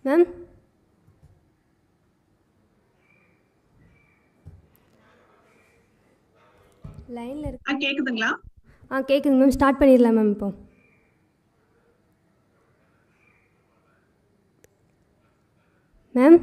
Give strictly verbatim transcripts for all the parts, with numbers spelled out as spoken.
Ma'am லைனில் இருக்கு. ஆ கேக்குதுங்களா? ஆ கேட்குது மேம். ஸ்டார்ட் பண்ணிடலாம் மேம். இப்போ மேம்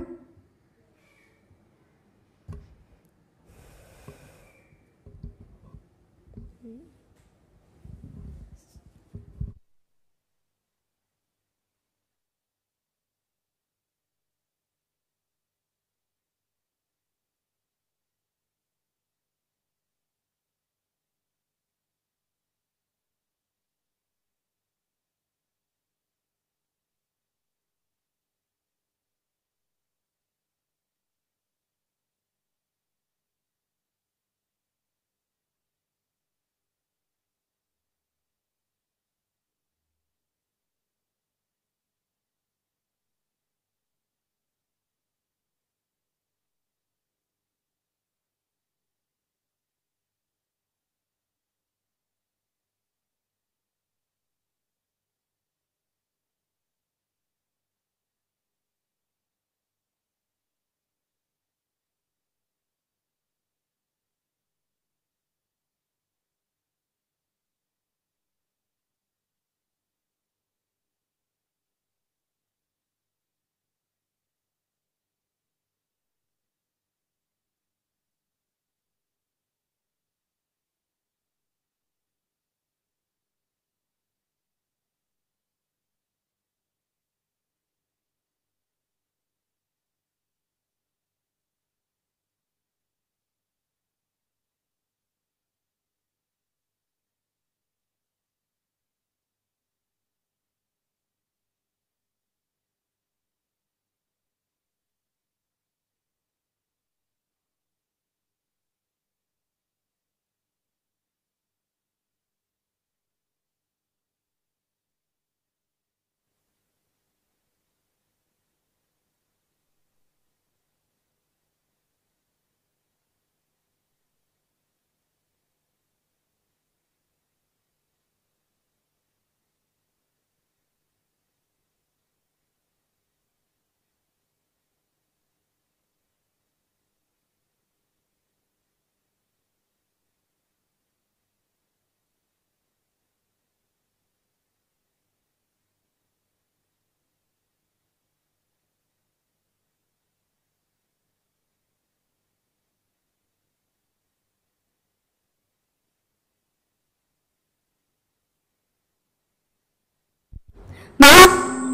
மேம்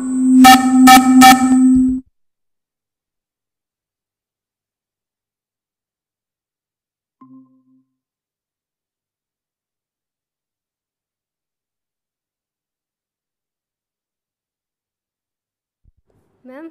மேம்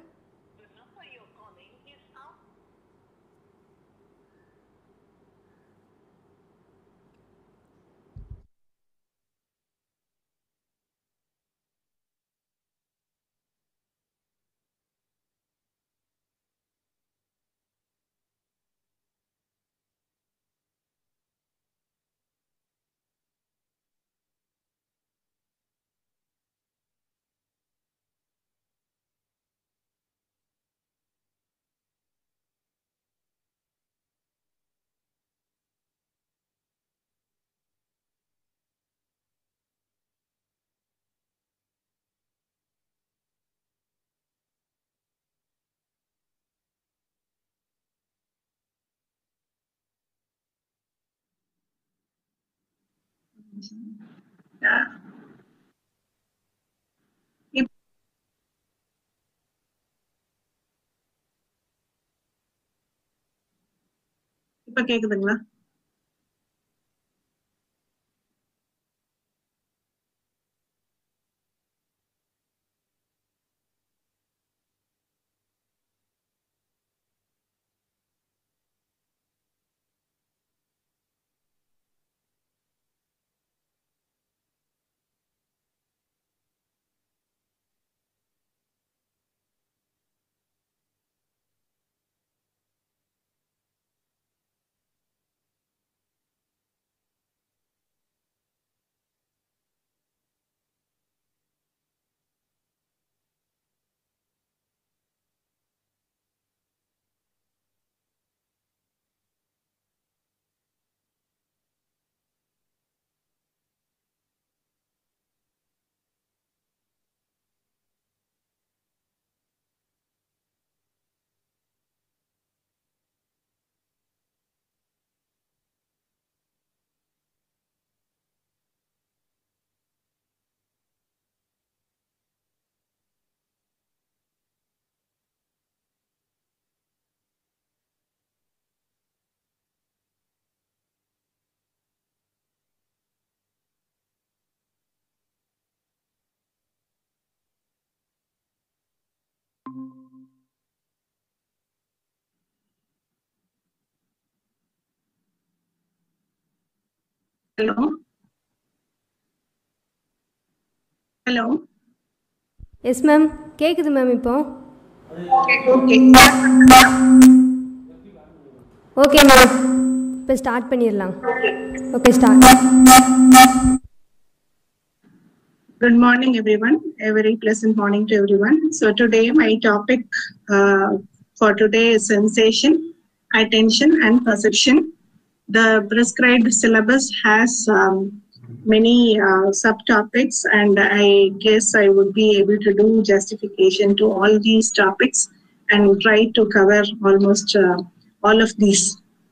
ஆ, இப்- இப்ப கேக்குதுங்களா? Hello. Hello. எஸ் மேம் கேட்குது மேம் இப்போ. Okay. Okay. ஓகே மேம் இப்போ ஸ்டார்ட் பண்ணிடலாம். Okay start. Good morning, everyone. A very pleasant morning to everyone. So today my topic uh, for today is sensation, attention, and perception. The prescribed syllabus has um, many uh, subtopics, and I guess I would be able to do justification to all these topics and try to cover almost uh, all of these.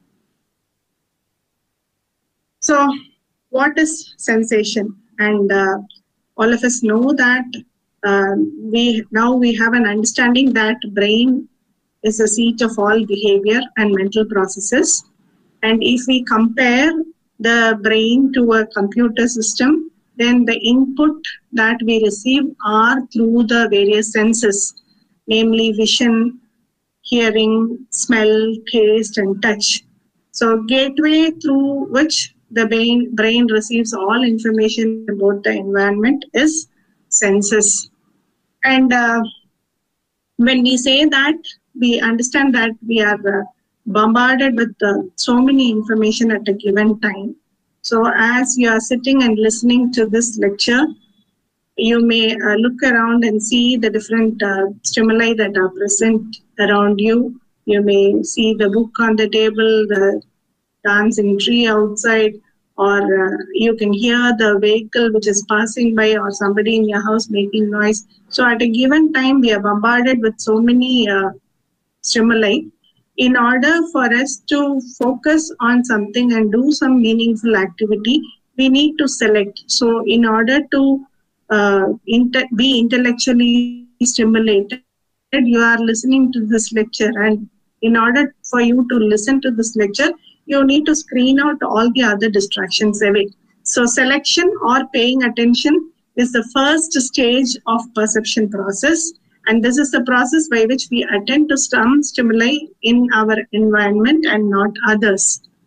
So, what is sensation? And uh, all of us know that uh, we now we have an understanding that brain is the seat of all behavior and mental processes. And if we compare the brain to a computer system, then the input that we receive are through the various senses, namely vision, hearing, smell, taste, and touch. So gateway through which the brain, brain receives all information about the environment is senses. And uh, when we say that, we understand that we are uh, bombarded with uh, so many information at a given time. So as you are sitting and listening to this lecture, you may uh, look around and see the different uh, stimuli that are present around you. You may see the book on the table, the dancing tree outside, or uh, you can hear the vehicle which is passing by, or somebody in your house making noise. So at a given time, we are bombarded with so many uh, stimuli. In order for us to focus on something and do some meaningful activity, we need to select. So in order to uh, inter- be intellectually stimulated, you are listening to this lecture, and in order for you to listen to this lecture, you need to screen out all the other distractions away. So selection or paying attention is the first stage of perception process. And this is the process by which we attend to some stimuli in our environment and not others.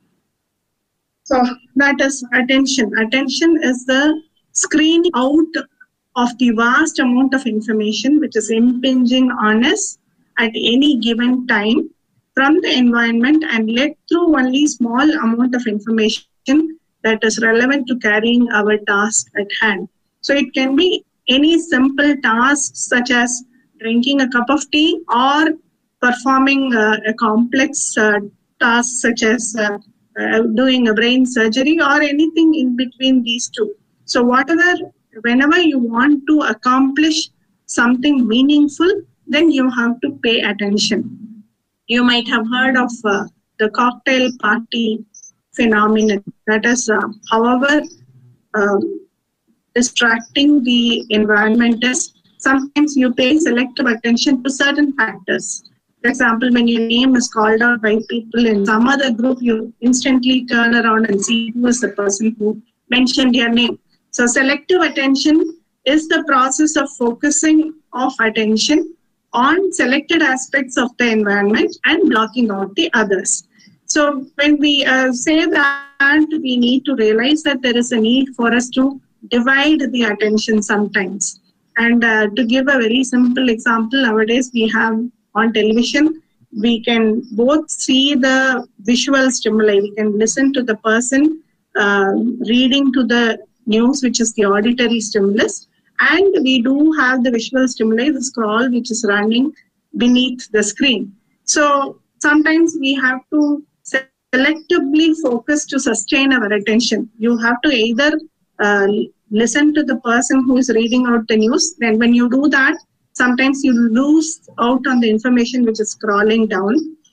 So that is attention. Attention is the screening out of the vast amount of information which is impinging on us at any given time from the environment, and let through only small amount of information that is relevant to carrying our task at hand. So it can be any simple task such as drinking a cup of tea, or performing uh, a complex uh, task such as uh, uh, doing a brain surgery, or anything in between these two. So whatever, whenever you want to accomplish something meaningful, then you have to pay attention. You might have heard of uh, the cocktail party phenomenon. That is, uh, however um, distracting the environment is, sometimes you pay selective attention to certain factors. For example, when your name is called out by people in some other group, you instantly turn around and see who is the person who mentioned your name. So selective attention is the process of focusing of attention on selected aspects of the environment and blocking out the others. So when we uh, say that, we need to realize that there is a need for us to divide the attention sometimes. And uh, to give a very simple example, nowadays we have on television, we can both see the visual stimuli. We can listen to the person uh, reading to the news, which is the auditory stimulus. And we do have the visual stimuli, the scroll, which is running beneath the screen. So sometimes we have to selectively focus to sustain our attention. You have to either uh, listen to the person who is reading out the news. Then when you do that, sometimes you lose out on the information which is scrolling down,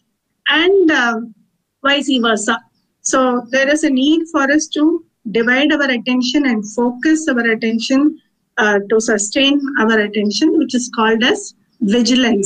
and uh, vice versa. So there is a need for us to divide our attention and focus our attention uh, to sustain our attention, which is called as vigilance.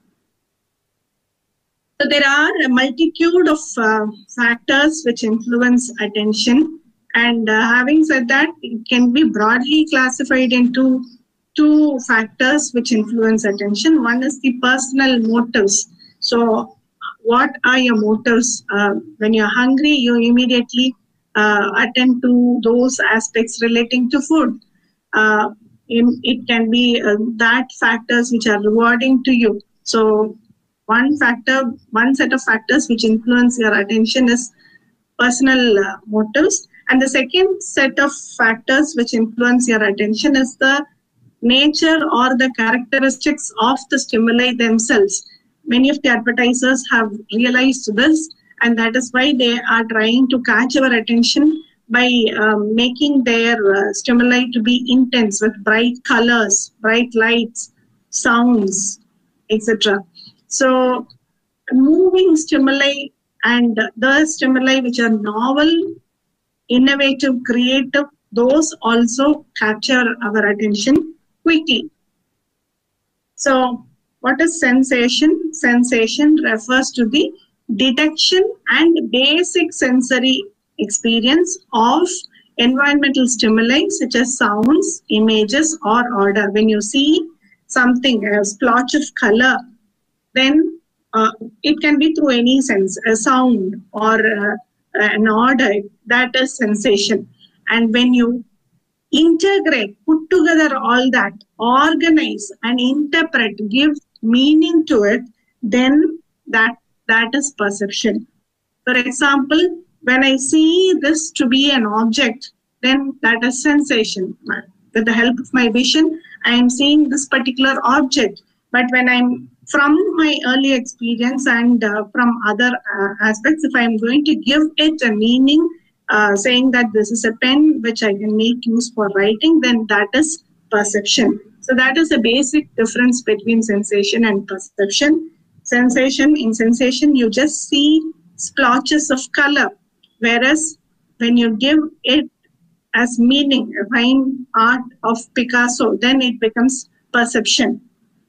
So there are a multitude of uh, factors which influence attention. And uh, having said that, it can be broadly classified into two factors which influence attention. One is the personal motives. So what are your motives? Uh, when you're hungry, you immediately uh, attend to those aspects relating to food. Uh, in, it can be uh, that factors which are rewarding to you. So one factor, one set of factors which influence your attention is personal uh, motives. And the second set of factors which influence your attention is the nature or the characteristics of the stimuli themselves. Many of the advertisers have realized this, and that is why they are trying to catch our attention by um, making their uh, stimuli to be intense with bright colors, bright lights, sounds, et cetera. So moving stimuli and the stimuli which are novel, innovative, creative, those also capture our attention quickly. So what is sensation? Sensation refers to the detection and basic sensory experience of environmental stimuli such as sounds, images, or odor. When you see something, a splotch of color, then uh, it can be through any sense, a sound or uh, an odor, that is sensation. And when you integrate, put together all that, organize and interpret, give meaning to it, then that that is perception. For example, when I see this to be an object, then that is sensation. With the help of my vision, I am seeing this particular object. But when I'm, from my early experience and uh, from other uh, aspects, if I'm going to give it a meaning, uh, saying that this is a pen which I can make use for writing, then that is perception. So that is a basic difference between sensation and perception. Sensation, in sensation, you just see splotches of color, whereas when you give it as meaning, a fine art of Picasso, then it becomes perception.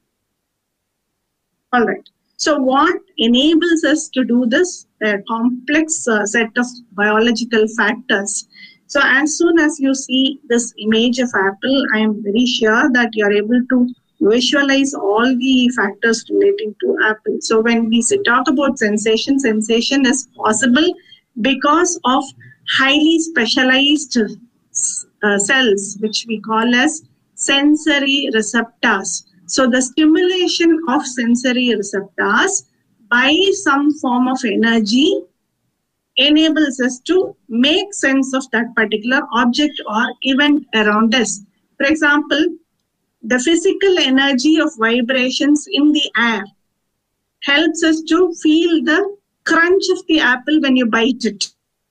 All right. So what enables us to do this? A complex uh, set of biological factors. So as soon as you see this image of apple, I am very sure that you are able to visualize all the factors relating to apple. So when we say, talk about sensation, sensation is possible because of highly specialized uh, cells, which we call as sensory receptors. So the stimulation of sensory receptors by some form of energy enables us to make sense of that particular object or event around us. For example, the physical energy of vibrations in the air helps us to feel the crunch of the apple when you bite it.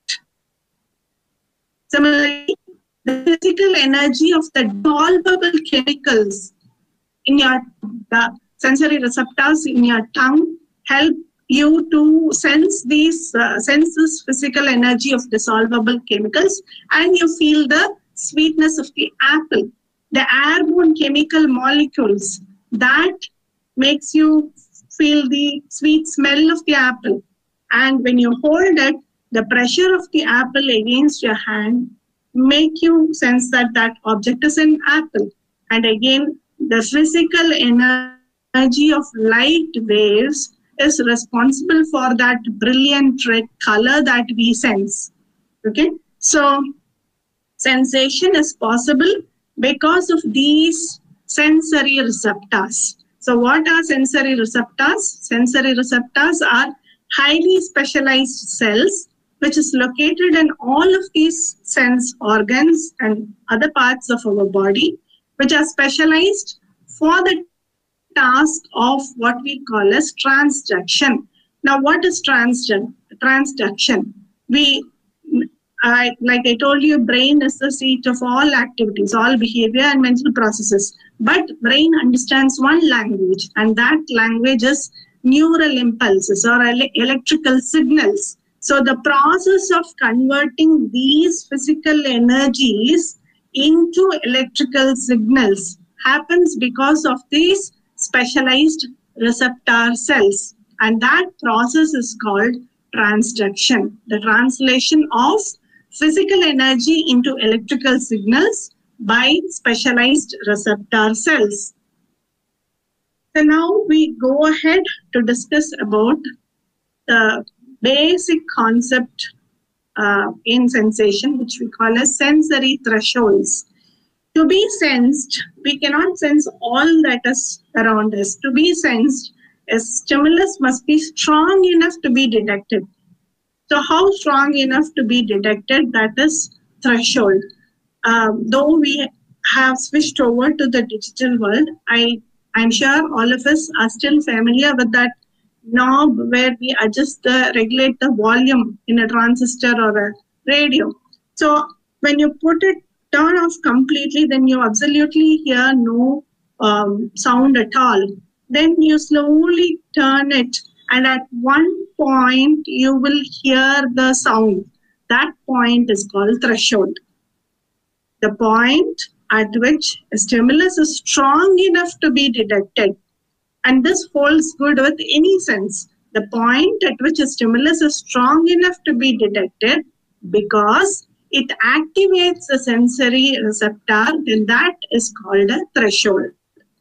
Similarly, the physical energy of the dissolvable chemicals in your the sensory receptors in your tongue help you to sense these uh, sense this physical energy of dissolvable chemicals, and you feel the sweetness of the apple. The airborne chemical molecules that makes you feel the sweet smell of the apple, and when you hold it, the pressure of the apple against your hand make you sense that that object is an apple. And again, the physical energy of light waves is responsible for that brilliant red color that we sense. Okay, so sensation is possible because of these sensory receptors. So what are sensory receptors? Sensory receptors are highly specialized cells which is located in all of these sense organs and other parts of our body, which are specialized for the task of what we call as transduction. Now, what is transduction? Transduction. We, I, like I told you, brain is the seat of all activities, all behavior and mental processes. But brain understands one language, and that language is neural impulses or ele- electrical signals. So the process of converting these physical energies into electrical signals happens because of these specialized receptor cells. And that process is called transduction, the translation of physical energy into electrical signals by specialized receptor cells. So now we go ahead to discuss about the basic concept uh, in sensation, which we call as sensory thresholds. To be sensed, we cannot sense all that is around us. To be sensed, a stimulus must be strong enough to be detected. So how strong enough to be detected? That is threshold. Um, though we have switched over to the digital world, I, I'm sure all of us are still familiar with that knob where we adjust the, regulate the volume in a transistor or a radio. So when you put it, turn off completely, then you absolutely hear no um, sound at all. Then you slowly turn it, and at one point you will hear the sound. That point is called threshold. The point at which a stimulus is strong enough to be detected. And this holds good with any sense. The point at which a stimulus is strong enough to be detected because it activates a sensory receptor, then that is called a threshold.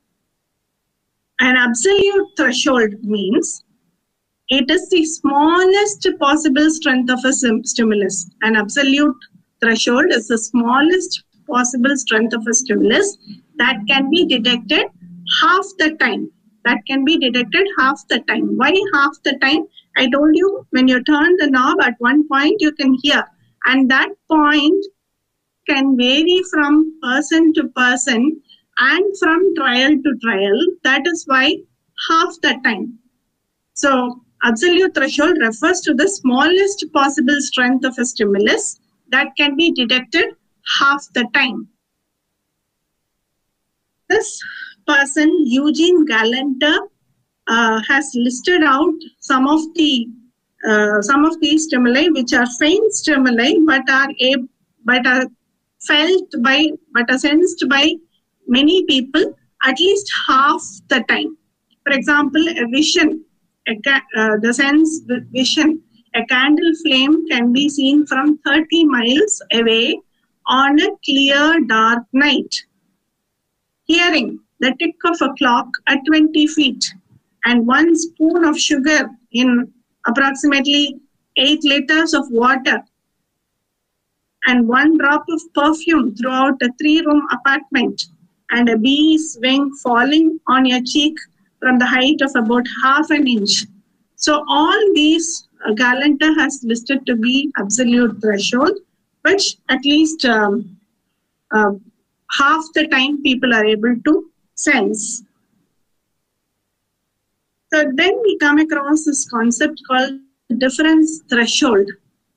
An absolute threshold means it is the smallest possible strength of a stimulus. An absolute threshold is the smallest possible strength of a stimulus that can be detected half the time. That can be detected half the time. Why half the time? I told you, when you turn the knob at one point, you can hear. And that point can vary from person to person and from trial to trial. That is why half the time. So absolute threshold refers to the smallest possible strength of a stimulus that can be detected half the time. This person, Eugene Galanter, uh, has listed out some of the uh, some of these stimuli, which are faint stimuli, but are a, but are felt by, but are sensed by many people at least half the time. For example, a vision, a uh, the sense vision, a candle flame can be seen from thirty miles away on a clear dark night. Hearing, the tick of a clock at twenty feet, and one spoon of sugar in approximately eight liters of water, and one drop of perfume throughout a three-room apartment, and a bee's wing falling on your cheek from the height of about half an inch. So all these uh, Galanter has listed to be absolute threshold, which at least um, uh, half the time people are able to sense. So then we come across this concept called difference threshold.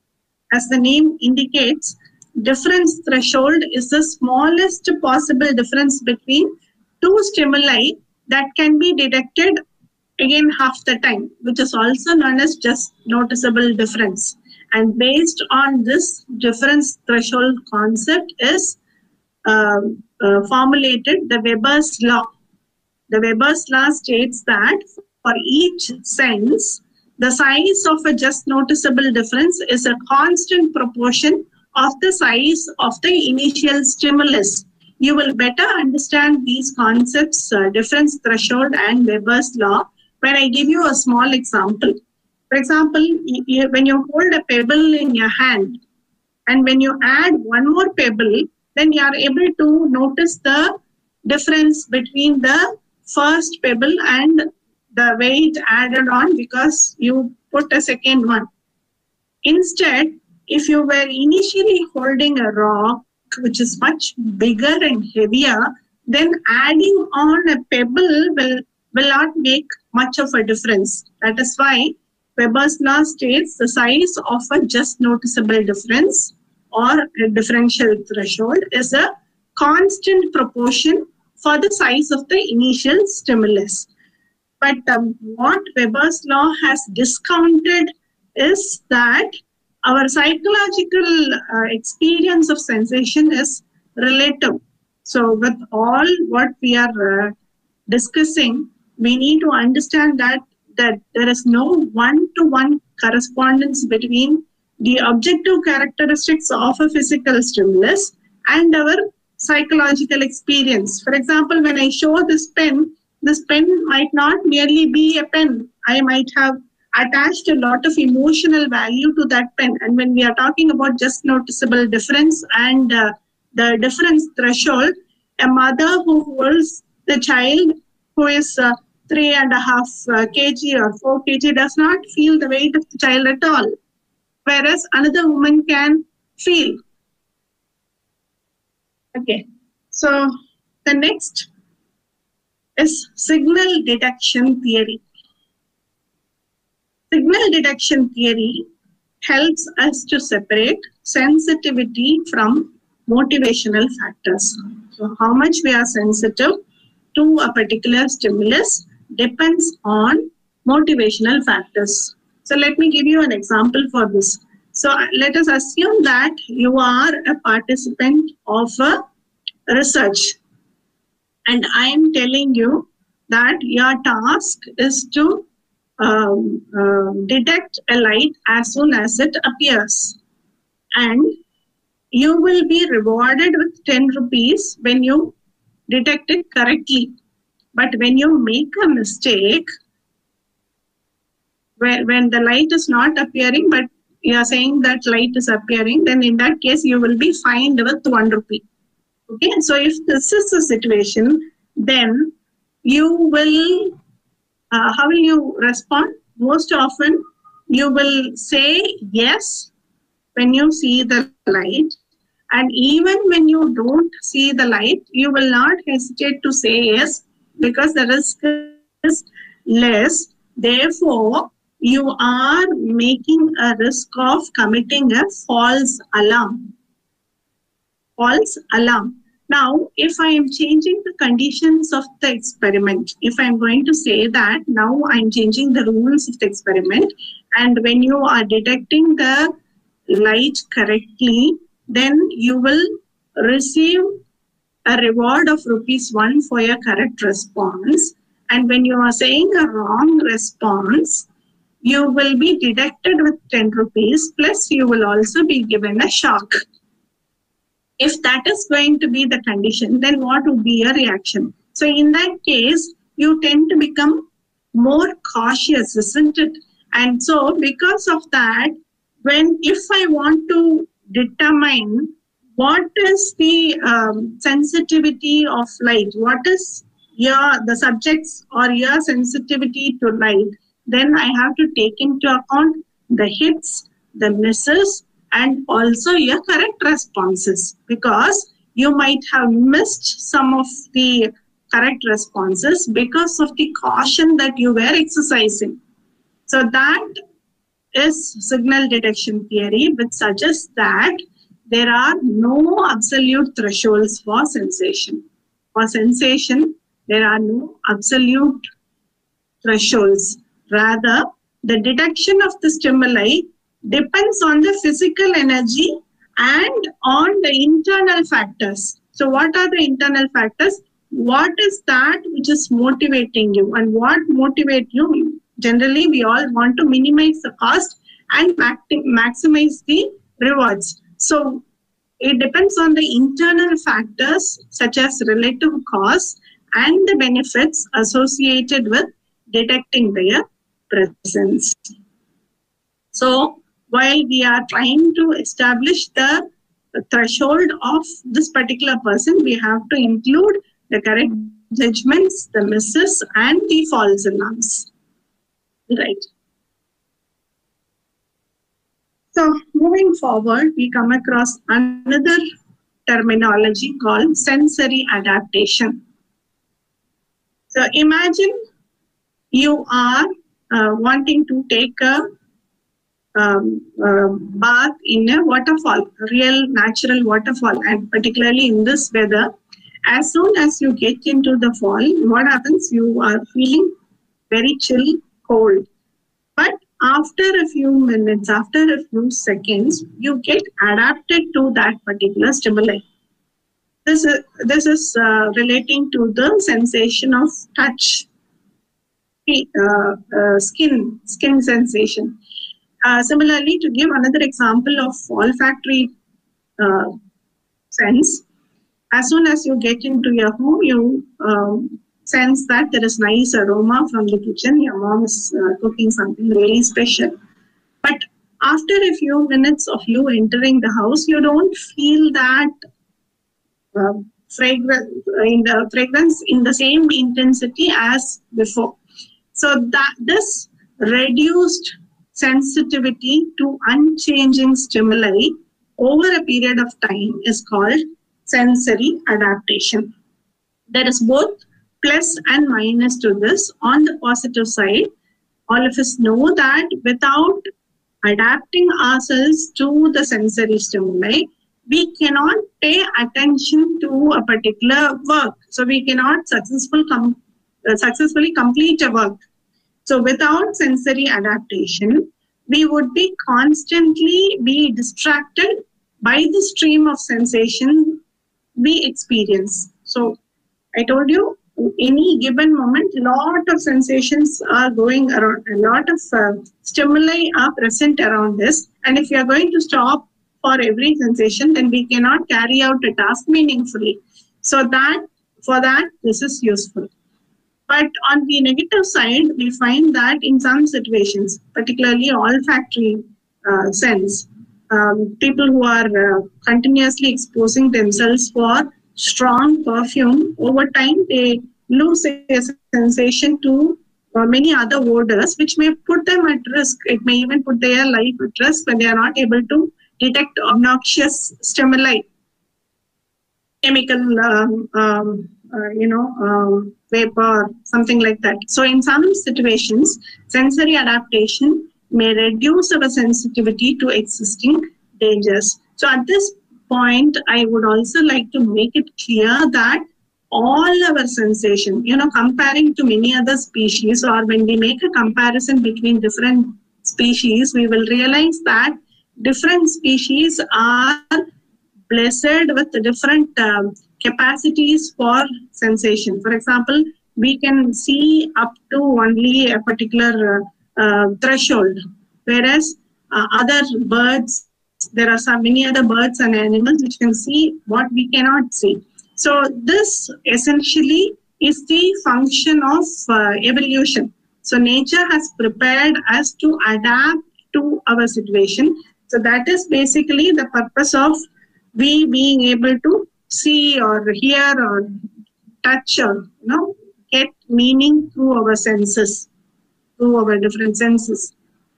As the name indicates, difference threshold is the smallest possible difference between two stimuli that can be detected again half the time, which is also known as just noticeable difference. And based on this difference threshold concept is uh, uh, formulated the Weber's law. The Weber's law states that for each sense, the size of a just noticeable difference is a constant proportion of the size of the initial stimulus. You will better understand these concepts, uh, difference threshold and Weber's law, when I give you a small example. For example, you, when you hold a pebble in your hand, and when you add one more pebble, then you are able to notice the difference between the first pebble and the weight added on because you put a second one. Instead, if you were initially holding a rock, which is much bigger and heavier, then adding on a pebble will, will not make much of a difference. That is why Weber's law states the size of a just noticeable difference or a differential threshold is a constant proportion for the size of the initial stimulus. But um, what Weber's law has discounted is that our psychological uh, experience of sensation is relative. So with all what we are uh, discussing, we need to understand that, that there is no one-to-one correspondence between the objective characteristics of a physical stimulus and our psychological experience. For example, when I show this pen, this pen might not merely be a pen. I might have attached a lot of emotional value to that pen. And when we are talking about just noticeable difference and uh, the difference threshold, a mother who holds the child who is uh, three and a half uh, kg or four kg does not feel the weight of the child at all, whereas another woman can feel. Okay, so the next is signal detection theory. Signal detection theory helps us to separate sensitivity from motivational factors. So how much we are sensitive to a particular stimulus depends on motivational factors. So let me give you an example for this. So let us assume that you are a participant of a research, and I am telling you that your task is to um, uh, detect a light as soon as it appears, and you will be rewarded with ten rupees when you detect it correctly. But when you make a mistake, when, when the light is not appearing, but you are saying that light is appearing, then in that case, you will be fined with one rupee. Okay, so if this is the situation, then you will, uh, how will you respond? Most often, you will say yes when you see the light. And even when you don't see the light, you will not hesitate to say yes because the risk is less. Therefore, you are making a risk of committing a false alarm. False alarm. Now, if I am changing the conditions of the experiment, if I am going to say that now I am changing the rules of the experiment, and when you are detecting the light correctly, then you will receive a reward of rupees one for your correct response. And when you are saying a wrong response, you will be deducted with ten rupees, plus you will also be given a shock. If that is going to be the condition, then what would be your reaction? So in that case, you tend to become more cautious, isn't it? And so because of that, when if I want to determine what is the um, sensitivity of light, what is your the subject's or your sensitivity to light, then I have to take into account the hits, the misses, and also your correct responses, because you might have missed some of the correct responses because of the caution that you were exercising. So that is signal detection theory, which suggests that there are no absolute thresholds for sensation. For sensation, there are no absolute thresholds. Rather, the detection of the stimuli depends on the physical energy and on the internal factors. So what are the internal factors? What is that which is motivating you, and what motivates you? Generally, we all want to minimize the cost and maximize the rewards. So it depends on the internal factors such as relative costs and the benefits associated with detecting their presence. So while we are trying to establish the threshold of this particular person, we have to include the correct judgments, the misses, and the false alarms. Right. So moving forward, we come across another terminology called sensory adaptation. So imagine you are uh, wanting to take a Um, uh, bath in a waterfall, a real natural waterfall, and particularly in this weather. As soon as you get into the fall, what happens? You are feeling very chill, cold. But after a few minutes, after a few seconds, you get adapted to that particular stimuli. This is, this is uh, relating to the sensation of touch, uh, uh, skin, skin sensation. Uh, similarly, to give another example of olfactory uh, sense, as soon as you get into your home, you um, sense that there is nice aroma from the kitchen. Your mom is uh, cooking something really special. But after a few minutes of you entering the house, you don't feel that uh, fragrance in the fragrance in the same intensity as before. So that this reduced sensitivity to unchanging stimuli over a period of time is called sensory adaptation. There is both plus and minus to this. On the positive side, all of us know that without adapting ourselves to the sensory stimuli, we cannot pay attention to a particular work. So we cannot successful com- uh, successfully complete a work. So without sensory adaptation, we would be constantly be distracted by the stream of sensation we experience. So I told you, any given moment, a lot of sensations are going around, a lot of uh, stimuli are present around us. And if you are going to stop for every sensation, then we cannot carry out a task meaningfully. So that for that, this is useful. But on the negative side, we find that in some situations, particularly olfactory uh, sense, um, people who are uh, continuously exposing themselves for strong perfume, over time they lose a sensation to uh, many other odors, which may put them at risk. It may even put their life at risk when they are not able to detect obnoxious stimuli, chemical, um, um, uh, you know, um, vapor, something like that. So in some situations, sensory adaptation may reduce our sensitivity to existing dangers. So at this point, I would also like to make it clear that all our sensation, you know, comparing to many other species, or when we make a comparison between different species, we will realize that different species are blessed with different um, capacities for sensation. For example, we can see up to only a particular uh, uh, threshold, whereas uh, other birds, there are so many other birds and animals which can see what we cannot see. So this essentially is the function of uh, evolution. So nature has prepared us to adapt to our situation. So that is basically the purpose of we being able to see or hear or touch or, you know, get meaning through our senses, through our different senses.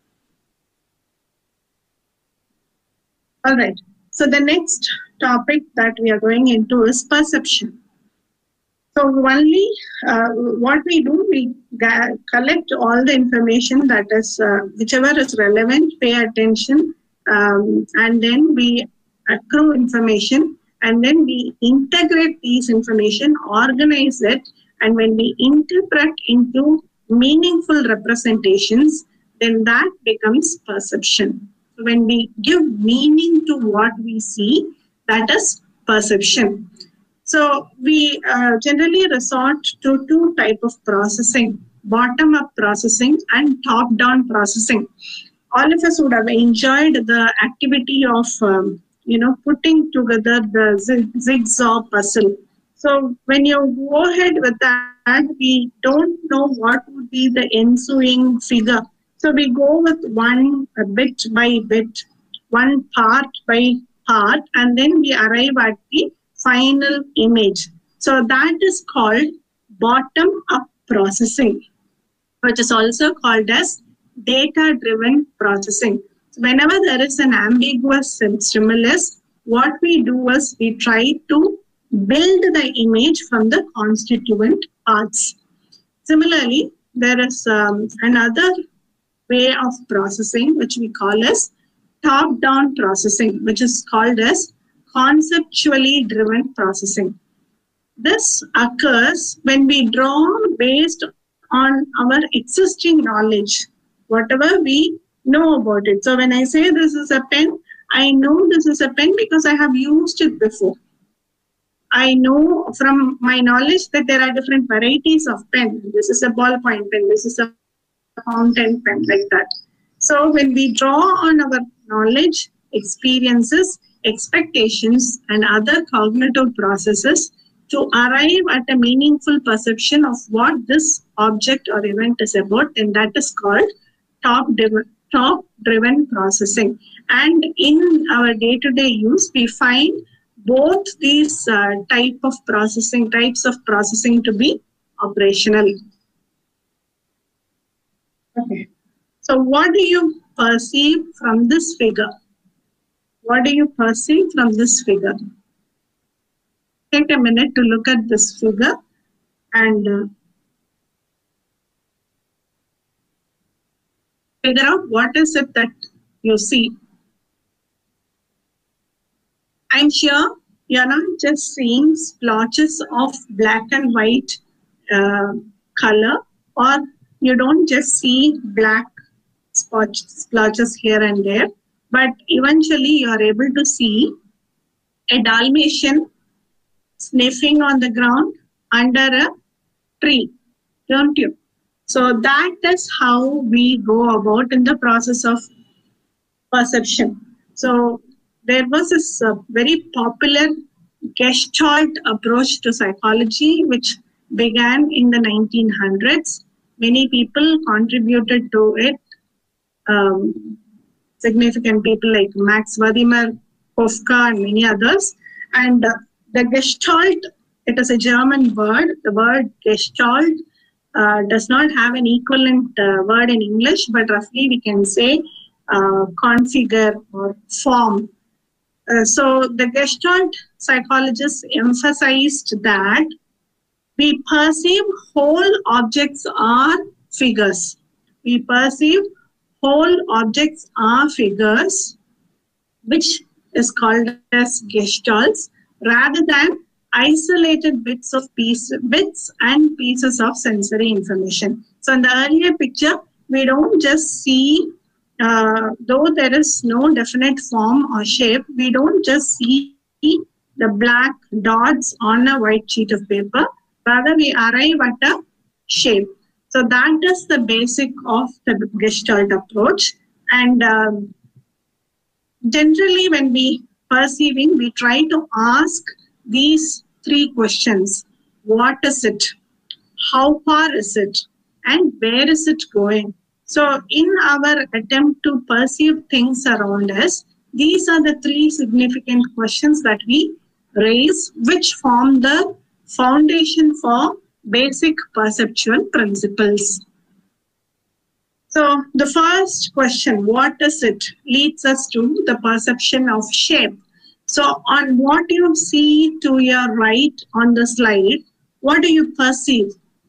All right. So the next topic that we are going into is perception. So only uh, what we do, we ga- collect all the information that is, uh, whichever is relevant, pay attention, um, and then we accrue information, and then we integrate these information, organize it, and when we interpret into meaningful representations, then that becomes perception. So when we give meaning to what we see, that is perception. So we uh, generally resort to two types of processing, bottom-up processing and top-down processing. All of us would have enjoyed the activity of, um, you know, putting together the zig- jigsaw puzzle. So when you go ahead with that, we don't know what would be the ensuing figure. So we go with one uh, bit by bit, one part by part, and then we arrive at the final image. So that is called bottom-up processing, which is also called as data-driven processing. So whenever there is an ambiguous stimulus, what we do is we try to build the image from the constituent parts. Similarly, there is um, another way of processing, which we call as top-down processing, which is called as conceptually driven processing. This occurs when we draw based on our existing knowledge, whatever we know about it. So when I say this is a pen, I know this is a pen because I have used it before. I know from my knowledge that there are different varieties of pen. This is a ballpoint pen, this is a fountain pen, like that. So when we draw on our knowledge, experiences, expectations, and other cognitive processes, to arrive at a meaningful perception of what this object or event is about, and that is called top-driven top-driven processing. And in our day-to-day use, we find both these uh, type of processing types of processing to be operational. Okay. So what do you perceive from this figure? What do you perceive from this figure? Take a minute to look at this figure and uh, figure out what is it that you see. I'm sure you're not just seeing splotches of black and white uh, color, or you don't just see black splotches here and there, but eventually you are able to see a Dalmatian sniffing on the ground under a tree, don't you? So that is how we go about in the process of perception. So there was this uh, very popular Gestalt approach to psychology, which began in the nineteen hundreds. Many people contributed to it. Um, significant people like Max Wertheimer, Kafka, and many others. And uh, the Gestalt, it is a German word. The word Gestalt uh, does not have an equivalent uh, word in English, but roughly we can say uh, configure or form. Uh, so the Gestalt psychologists emphasized that we perceive whole objects are figures. We perceive whole objects are figures, which is called as gestalts, rather than isolated bits of piece, bits and pieces of sensory information. So in the earlier picture, we don't just see, uh, though there is no definite form or shape, we don't just see the black dots on a white sheet of paper. Rather, we arrive at a shape. So that is the basic of the Gestalt approach. And um, generally, when we perceiving, we try to ask these three questions. What is it? How far is it? And where is it going? So in our attempt to perceive things around us, these are the three significant questions that we raise, which form the foundation for basic perceptual principles. So the first question, what is it, leads us to the perception of shape. So on what you see to your right on the slide, what do you perceive?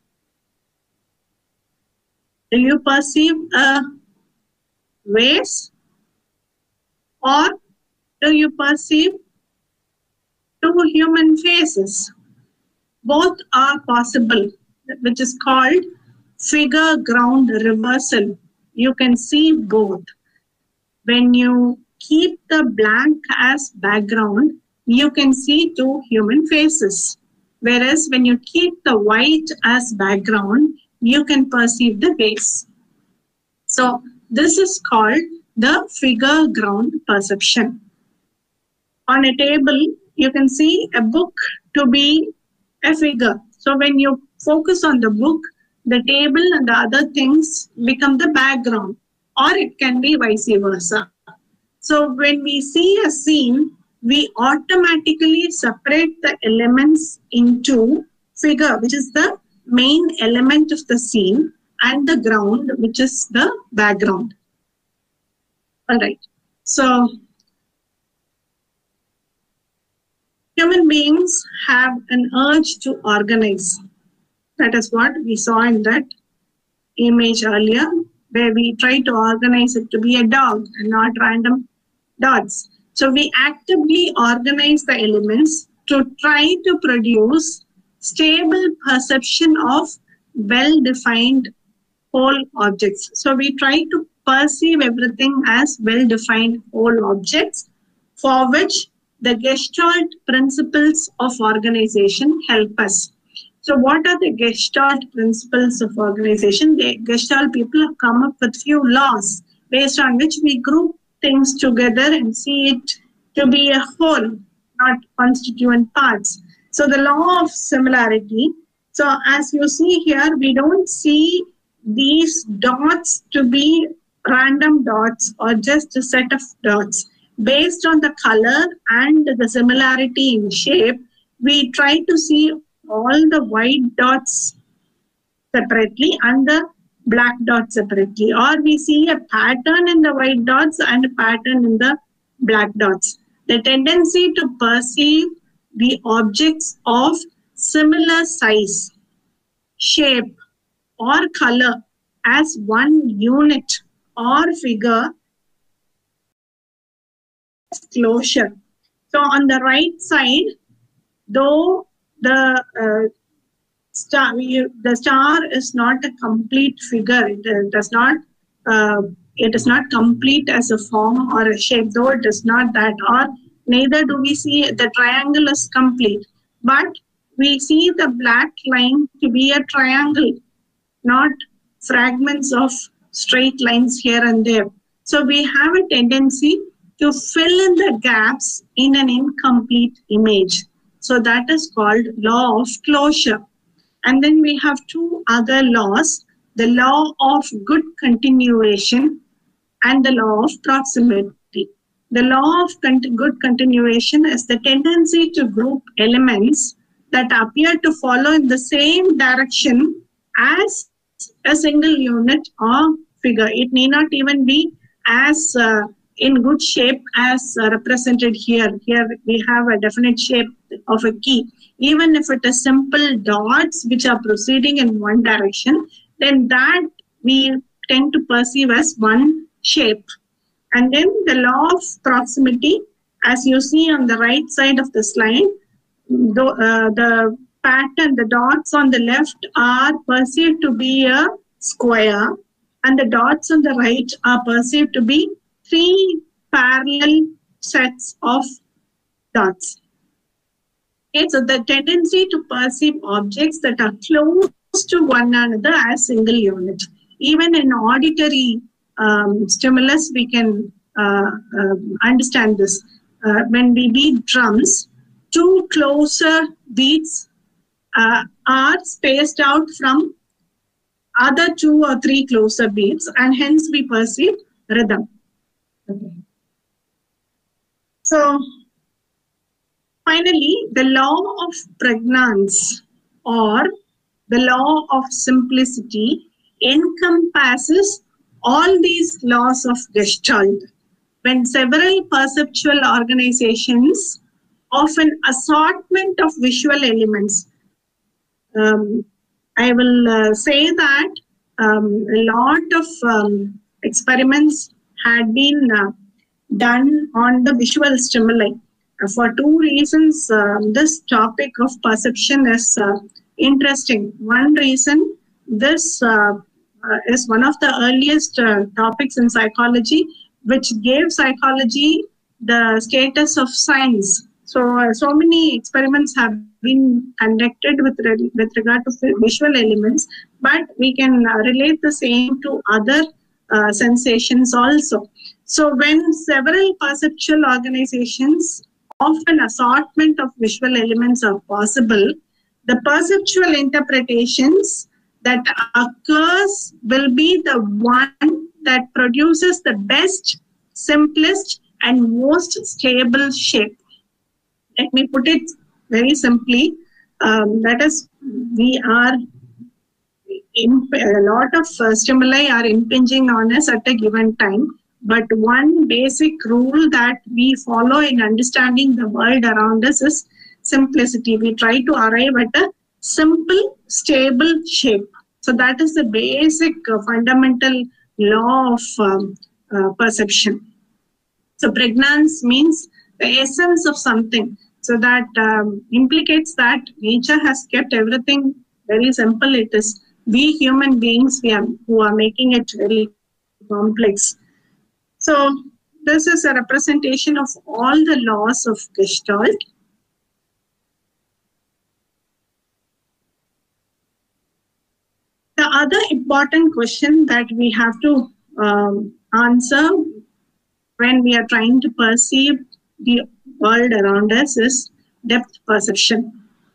Do you perceive a vase, or do you perceive two human faces? Both are possible, which is called figure ground reversal. You can see both. When you keep the blank as background, you can see two human faces. Whereas when you keep the white as background, you can perceive the vase. So this is called the figure ground perception. On a table, you can see a book to be a figure. So when you focus on the book, the table and the other things become the background, or it can be vice versa. So when we see a scene, we automatically separate the elements into figure, which is the main element of the scene, and the ground, which is the background. All right. So human beings have an urge to organize. That is what we saw in that image earlier, where we try to organize it to be a dog and not random dots. So we actively organize the elements to try to produce stable perception of well-defined whole objects. So we try to perceive everything as well-defined whole objects, for which the Gestalt principles of organization help us. So what are the Gestalt principles of organization? The Gestalt people have come up with few laws based on which we group things together and see it to be a whole, not constituent parts. So the law of similarity. So as you see here, we don't see these dots to be random dots or just a set of dots. Based on the color and the similarity in shape, we try to see all the white dots separately and the black dots separately, or we see a pattern in the white dots and a pattern in the black dots. The tendency to perceive the objects of similar size, shape, or color as one unit or figure closure. So on the right side, though the uh, star, we, the star is not a complete figure. It uh, does not. Uh, it is not complete as a form or a shape. Though it is not that, or neither do we see the triangle is complete. But we see the black line to be a triangle, not fragments of straight lines here and there. So we have a tendency to fill in the gaps in an incomplete image. So that is called law of closure. And then we have two other laws, the law of good continuation and the law of proximity. The law of good continuation is the tendency to group elements that appear to follow in the same direction as a single unit or figure. It need not even be as uh, in good shape as uh, represented here. Here we have a definite shape of a key. Even if it is simple dots which are proceeding in one direction, then that we tend to perceive as one shape. And then the law of proximity, as you see on the right side of the slide, the, uh, the pattern, the dots on the left are perceived to be a square, and the dots on the right are perceived to be three parallel sets of dots. Okay, so the tendency to perceive objects that are close to one another as single unit. Even in auditory um, stimulus, we can uh, uh, understand this. Uh, when we beat drums, two closer beats uh, are spaced out from other two or three closer beats, and hence we perceive rhythm. Okay. So finally, the law of pregnance or the law of simplicity encompasses all these laws of Gestalt. When several perceptual organizations of an assortment of visual elements, um, I will uh, say that um, a lot of um, experiments had been uh, done on the visual stimuli. Uh, for two reasons, uh, this topic of perception is uh, interesting. One reason, this uh, uh, is one of the earliest uh, topics in psychology, which gave psychology the status of science. So, uh, so many experiments have been conducted with, re with regard to visual elements, but we can uh, relate the same to other uh, sensations also. So when several perceptual organizations of an assortment of visual elements are possible, the perceptual interpretations that occurs will be the one that produces the best, simplest, and most stable shape. Let me put it very simply. Um, that is, we are, a lot of uh, stimuli are impinging on us at a given time. But one basic rule that we follow in understanding the world around us is simplicity. We try to arrive at a simple, stable shape. So that is the basic uh, fundamental law of um, uh, perception. So pregnance means the essence of something. So that um, implicates that nature has kept everything very simple. It is we human beings we are, who are making it very complex. So this is a representation of all the laws of Gestalt. The other important question that we have to um, answer when we are trying to perceive the world around us is depth perception.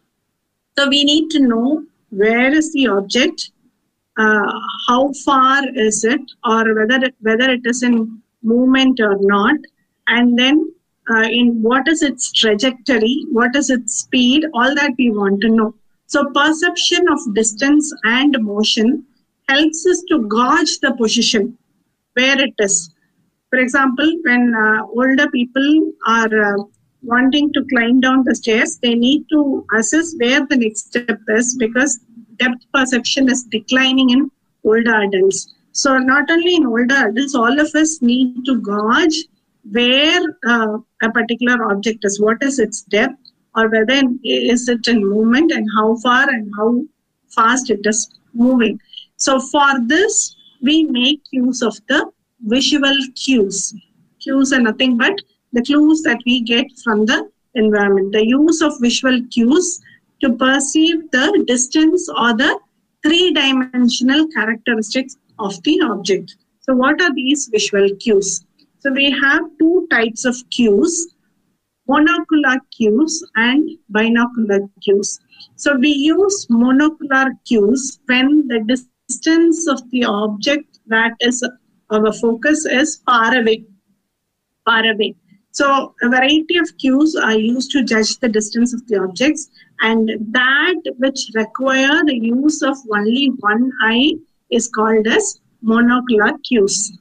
So we need to know where is the object, uh, how far is it, or whether it, whether it is in movement or not, and then uh, in what is its trajectory, what is its speed, all that we want to know. So perception of distance and motion helps us to gauge the position where it is. For example, when uh, older people are uh, wanting to climb down the stairs, they need to assess where the next step is, because depth perception is declining in older adults. So not only in older adults, all of us need to gauge where uh, a particular object is, what is its depth, or whether is it in movement and how far and how fast it is moving. So for this, we make use of the visual cues. Cues are nothing but the clues that we get from the environment. The use of visual cues to perceive the distance or the three-dimensional characteristics of the object. So what are these visual cues? So we have two types of cues, monocular cues and binocular cues. So we use monocular cues when the distance of the object that is our focus is far away, far away. So a variety of cues are used to judge the distance of the objects, and that which require the use of only one eye is called as monocular cues.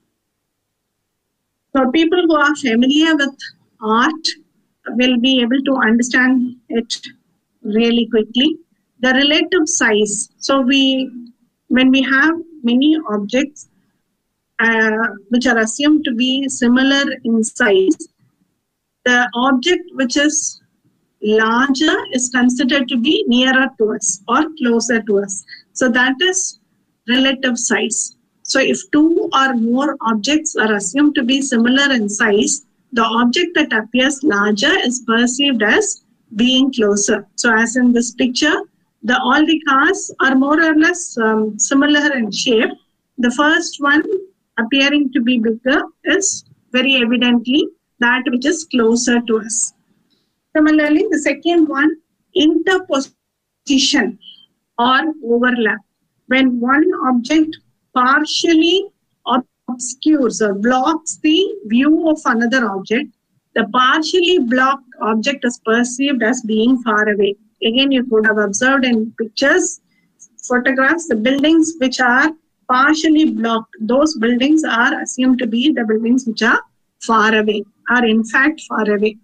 So people who are familiar with art will be able to understand it really quickly. The relative size. So we, when we have many objects uh, which are assumed to be similar in size, the object which is larger is considered to be nearer to us or closer to us. So that is relative size. So if two or more objects are assumed to be similar in size, the object that appears larger is perceived as being closer. So as in this picture, the all the cars are more or less um, similar in shape. The first one appearing to be bigger is very evidently that which is closer to us. Similarly, the second one, interposition or overlap. When one object partially obscures or blocks the view of another object, the partially blocked object is perceived as being far away. Again, you could have observed in pictures, photographs, the buildings which are partially blocked, those buildings are assumed to be the buildings which are far away, are in fact far away.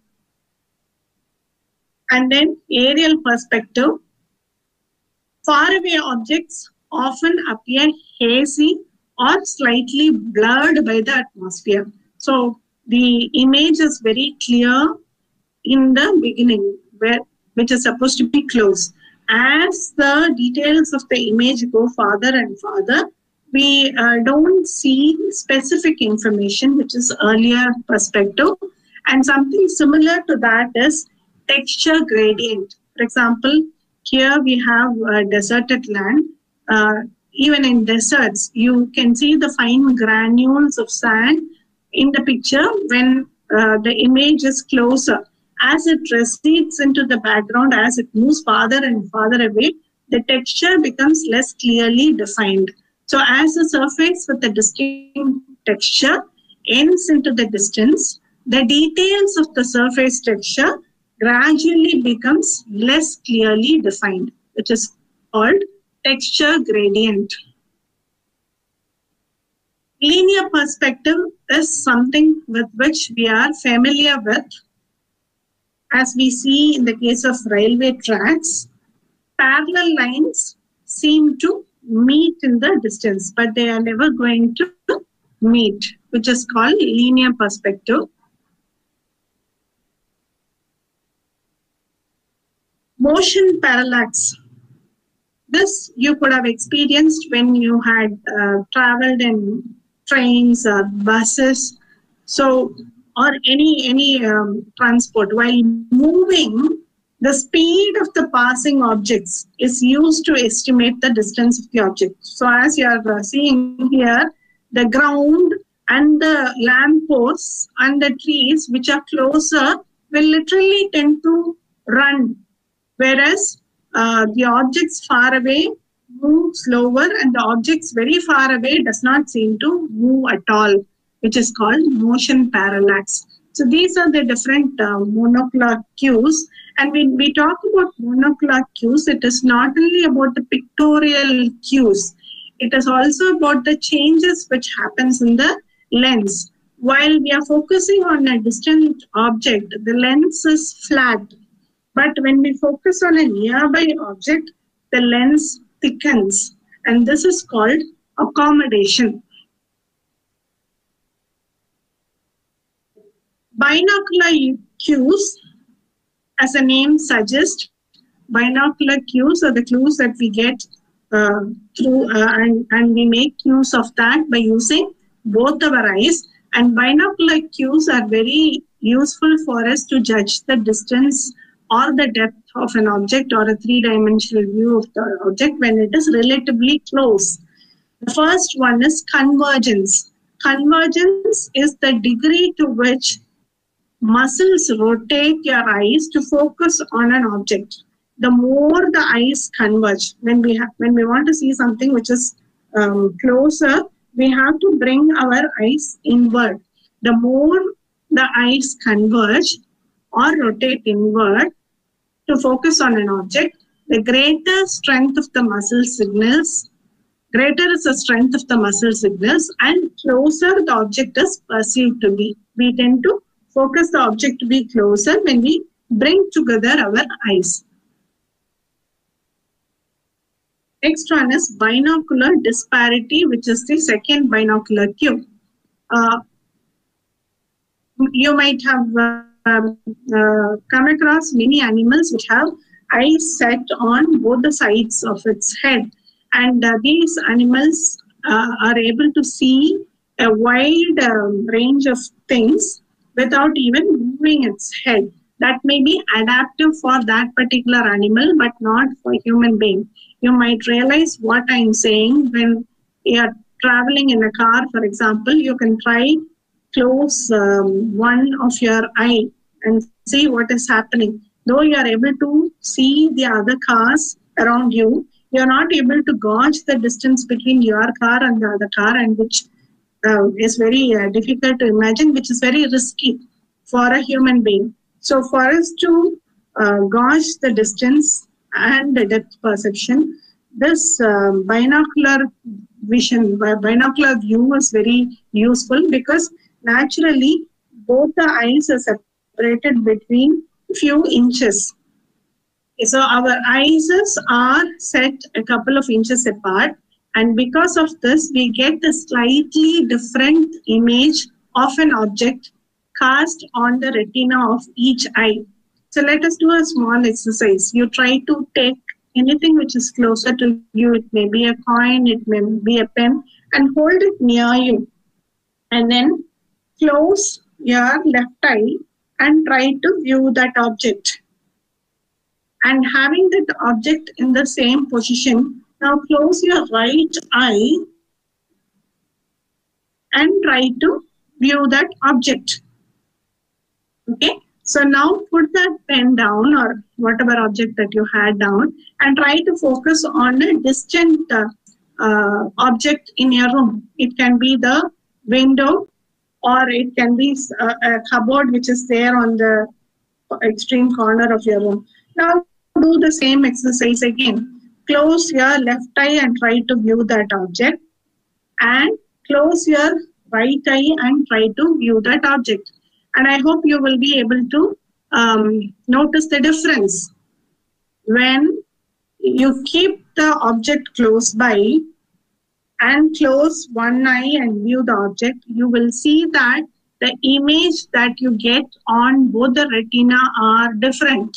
And then aerial perspective. Faraway objects often appear hazy or slightly blurred by the atmosphere. So the image is very clear in the beginning, where which is supposed to be close. As the details of the image go farther and farther, we uh, don't see specific information, which is earlier perspective. And something similar to that is texture gradient. For example, here we have a deserted land. Uh, even in deserts, you can see the fine granules of sand in the picture when uh, the image is closer. As it recedes into the background, as it moves farther and farther away, the texture becomes less clearly defined. So as the surface with the distinct texture ends into the distance, the details of the surface texture gradually becomes less clearly defined, which is called texture gradient. Linear perspective is something with which we are familiar with. As we see in the case of railway tracks, parallel lines seem to meet in the distance, but they are never going to meet, which is called linear perspective. Motion parallax. This you could have experienced when you had uh, traveled in trains or buses, so or any any um, transport. While moving, the speed of the passing objects is used to estimate the distance of the object. So as you are uh, seeing here, the ground and the lampposts and the trees which are closer will literally tend to run, whereas uh, the objects far away move slower and the objects very far away does not seem to move at all, which is called motion parallax. So these are the different uh, monocular cues. And when we talk about monocular cues, it is not only about the pictorial cues, it is also about the changes which happens in the lens. While we are focusing on a distant object, the lens is flat. But when we focus on a nearby object, the lens thickens. And this is called accommodation. Binocular cues, as the name suggests, binocular cues are the clues that we get uh, through uh, and, and we make use of that by using both our eyes. And binocular cues are very useful for us to judge the distance or the depth of an object or a three-dimensional view of the object when it is relatively close. The first one is convergence. Convergence is the degree to which muscles rotate your eyes to focus on an object. The more the eyes converge, when we have, when we want to see something which is um, closer, we have to bring our eyes inward. The more the eyes converge or rotate inward to focus on an object, the greater strength of the muscle signals, greater is the strength of the muscle signals, and closer the object is perceived to be. We tend to focus the object to be closer when we bring together our eyes. Next one is binocular disparity, which is the second binocular cue. Uh, you might have uh, um, uh, come across many animals which have eyes set on both the sides of its head. And uh, these animals uh, are able to see a wide um, range of things without even moving its head. That may be adaptive for that particular animal, but not for human being. You might realize what I'm saying when you are traveling in a car, for example. You can try close um, one of your eye and see what is happening. Though you are able to see the other cars around you, you are not able to gauge the distance between your car and the other car, and which uh, is very uh, difficult to imagine, which is very risky for a human being. So for us to uh, gauge the distance and the depth perception, this uh, binocular vision, binocular view is very useful, because naturally both the eyes are separated between few inches. So our eyes are set a couple of inches apart, and because of this we get a slightly different image of an object cast on the retina of each eye. So let us do a small exercise. You try to take anything which is closer to you. It may be a coin, it may be a pen, and hold it near you. And then close your left eye and try to view that object. And having that object in the same position, now close your right eye and try to view that object. Okay, so now put that pen down or whatever object that you had down and try to focus on a distant uh, uh, object in your room. It can be the window, or it can be a, a cupboard which is there on the extreme corner of your room. Now do the same exercise again. Close your left eye and try to view that object, and close your right eye and try to view that object. And I hope you will be able to um, notice the difference. When you keep the object close by and close one eye and view the object, you will see that the image that you get on both the retina are different.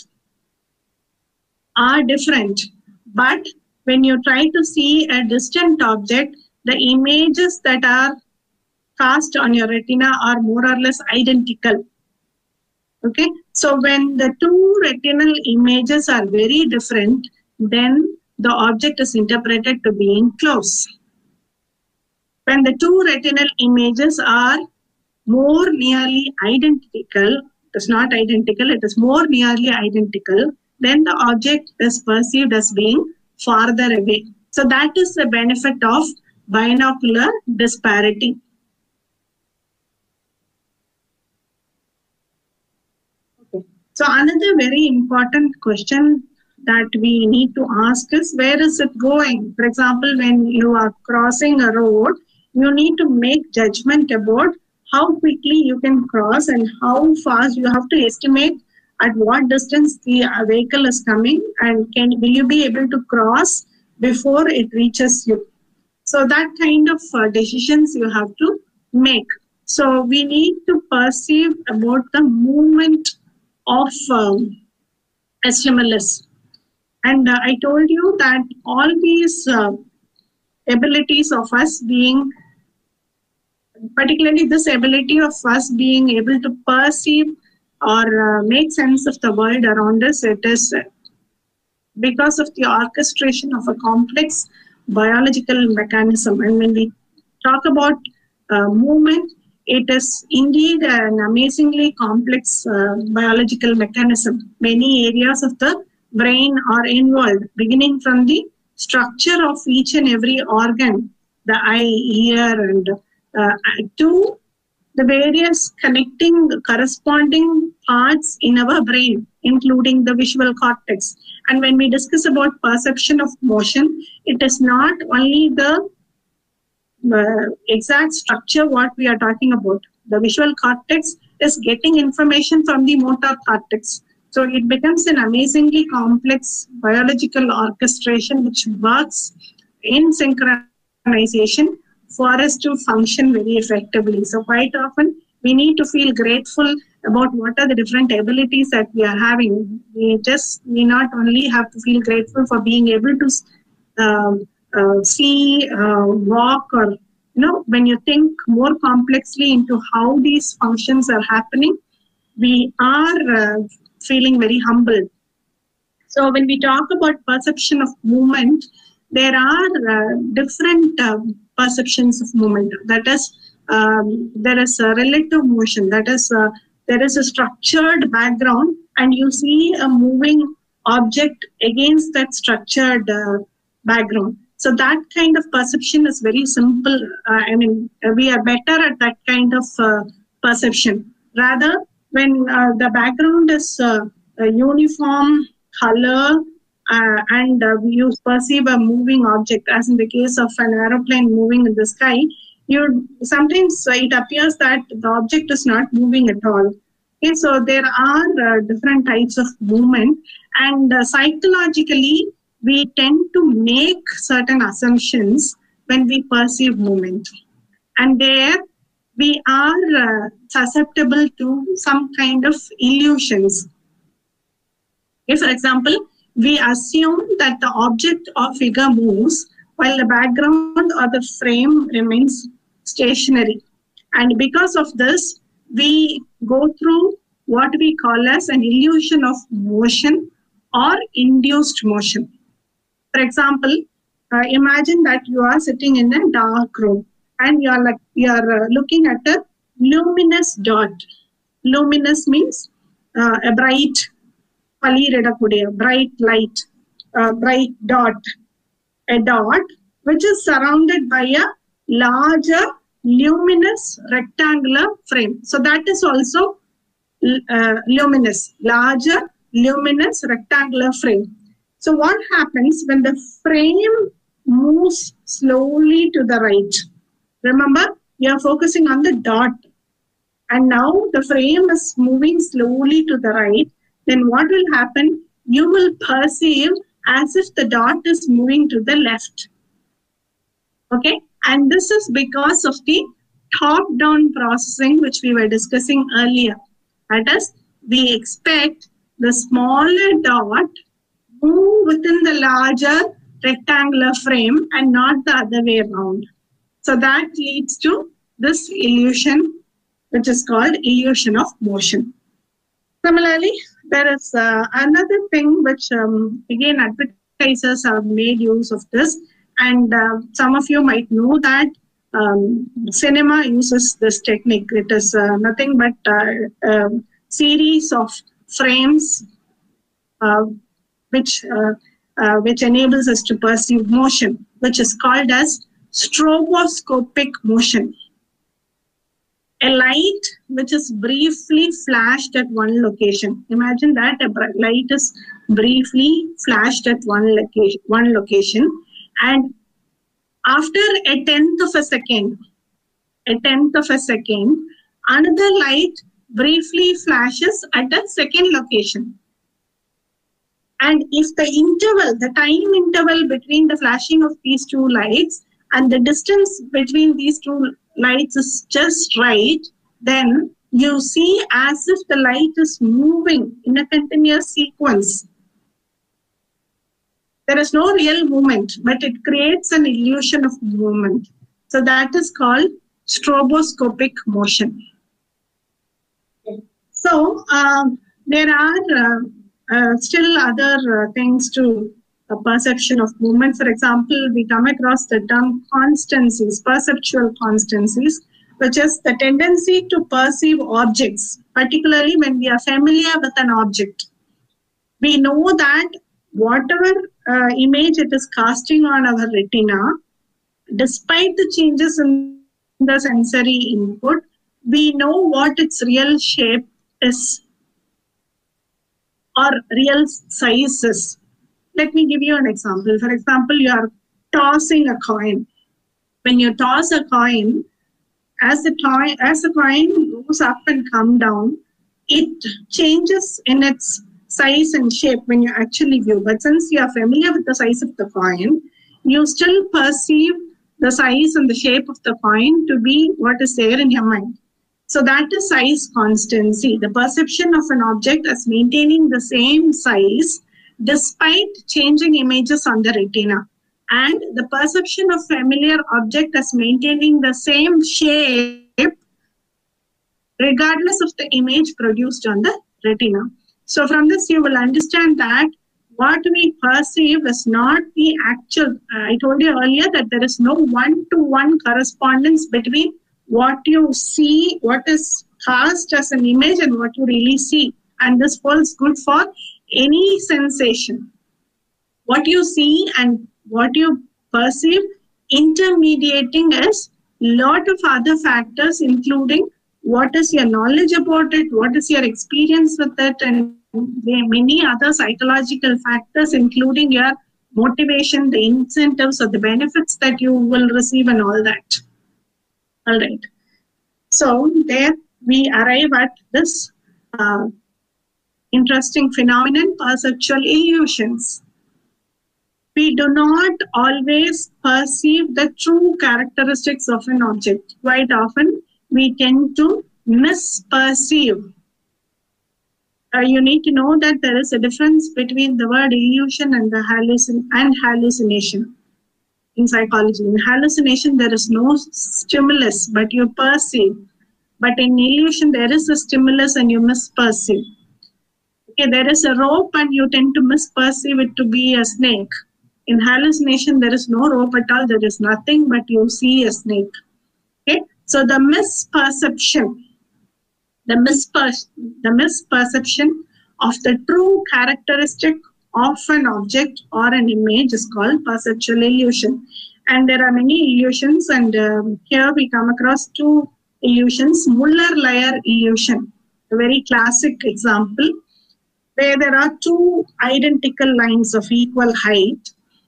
Are different. But when you try to see a distant object, the images that are cast on your retina are more or less identical. Okay, so when the two retinal images are very different, then the object is interpreted to being close. When the two retinal images are more nearly identical, it is not identical, it is more nearly identical, then the object is perceived as being farther away. So that is the benefit of binocular disparity. Okay. So another very important question that we need to ask is, where is it going? For example, when you are crossing a road, you need to make judgment about how quickly you can cross and how fast. You have to estimate at what distance the vehicle is coming, and can will you be able to cross before it reaches you. So that kind of uh, decisions you have to make. So we need to perceive about the movement of um, a stimulus. And uh, I told you that all these uh, abilities of us being, particularly this ability of us being able to perceive or uh, make sense of the world around us, it is because of the orchestration of a complex biological mechanism. And when we talk about uh, movement, it is indeed an amazingly complex uh, biological mechanism. Many areas of the brain are involved, beginning from the structure of each and every organ, the eye, ear, and uh, to the various connecting corresponding parts in our brain, including the visual cortex. And when we discuss about perception of motion, it is not only the uh, exact structure what we are talking about. The visual cortex is getting information from the motor cortex. So it becomes an amazingly complex biological orchestration which works in synchronization for us to function very effectively. So quite often we need to feel grateful about what are the different abilities that we are having. We just, we not only have to feel grateful for being able to um, uh, see, uh, walk, or, you know, when you think more complexly into how these functions are happening, we are uh, feeling very humble. So when we talk about perception of movement, there are uh, different uh, perceptions of movement. That is, um, there is a relative motion. That is, uh, there is a structured background, and you see a moving object against that structured uh, background. So that kind of perception is very simple. Uh, I mean, we are better at that kind of uh, perception. Rather, when uh, the background is uh, a uniform color, uh, and uh, you perceive a moving object, as in the case of an aeroplane moving in the sky, you sometimes uh, it appears that the object is not moving at all. Okay, so there are uh, different types of movement, and uh, psychologically we tend to make certain assumptions when we perceive movement, and there we are uh, susceptible to some kind of illusions. If, for example, we assume that the object or figure moves while the background or the frame remains stationary. And because of this, we go through what we call as an illusion of motion or induced motion. For example, uh, imagine that you are sitting in a dark room and you are like you are uh, looking at a luminous dot. Luminous means uh, a bright, bright light, a bright dot, a dot which is surrounded by a larger luminous rectangular frame. So that is also uh, luminous, larger luminous rectangular frame. So what happens when the frame moves slowly to the right? Remember, you are focusing on the dot, and now the frame is moving slowly to the right. Then what will happen? You will perceive as if the dot is moving to the left. Okay, and this is because of the top-down processing which we were discussing earlier. That is, we expect the smaller dot move within the larger rectangular frame and not the other way around. So that leads to this illusion, which is called illusion of motion. Similarly, there is uh, another thing which, um, again, advertisers have made use of this, and uh, some of you might know that um, cinema uses this technique. It is uh, nothing but a uh, uh, series of frames uh, which uh, uh, which enables us to perceive motion, which is called as stroboscopic motion. A light which is briefly flashed at one location. Imagine that a light is briefly flashed at one location, one location, and after a tenth of a second, a tenth of a second, another light briefly flashes at a second location. And if the interval, the time interval between the flashing of these two lights and the distance between these two lights is just right, then you see as if the light is moving in a continuous sequence. There is no real movement, but it creates an illusion of movement. So that is called stroboscopic motion. So um, there are uh, uh, still other uh, things to a perception of movement. For example, we come across the term constancies, perceptual constancies, which is the tendency to perceive objects, particularly when we are familiar with an object. We know that whatever uh, image it is casting on our retina, despite the changes in the sensory input, we know what its real shape is or real size is. Let me give you an example. For example, you are tossing a coin. When you toss a coin, as the coin, as the coin goes up and come down, it changes in its size and shape when you actually view. But since you are familiar with the size of the coin, you still perceive the size and the shape of the coin to be what is there in your mind. So that is size constancy, the perception of an object as maintaining the same size despite changing images on the retina, and the perception of familiar object as maintaining the same shape regardless of the image produced on the retina. So from this you will understand that what we perceive is not the actual. uh, I told you earlier that there is no one-to-one correspondence between what you see, what is cast as an image, and what you really see. And this holds good for any sensation. What you see and what you perceive, intermediating is lot of other factors, including what is your knowledge about it, what is your experience with it, and many other psychological factors, including your motivation, the incentives or the benefits that you will receive and all that. All right. So there we arrive at this uh, interesting phenomenon, perceptual illusions. We do not always perceive the true characteristics of an object. Quite often, we tend to misperceive. Uh, you need to know that there is a difference between the word illusion and the hallucin and hallucination. In psychology, in hallucination, there is no stimulus, but you perceive. But in illusion, there is a stimulus and you misperceive. Okay, there is a rope and you tend to misperceive it to be a snake. In hallucination, there is no rope at all. There is nothing, but you see a snake. Okay, so the misperception, the misper the misperception of the true characteristic of an object or an image is called perceptual illusion. And there are many illusions, and um, here we come across two illusions. Muller-Lyer illusion, a very classic example, where there are two identical lines of equal height,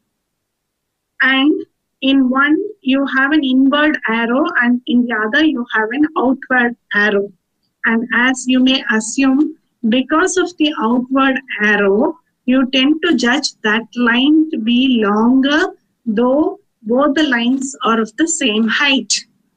and in one you have an inward arrow and in the other you have an outward arrow. And as you may assume, because of the outward arrow, you tend to judge that line to be longer, though both the lines are of the same height.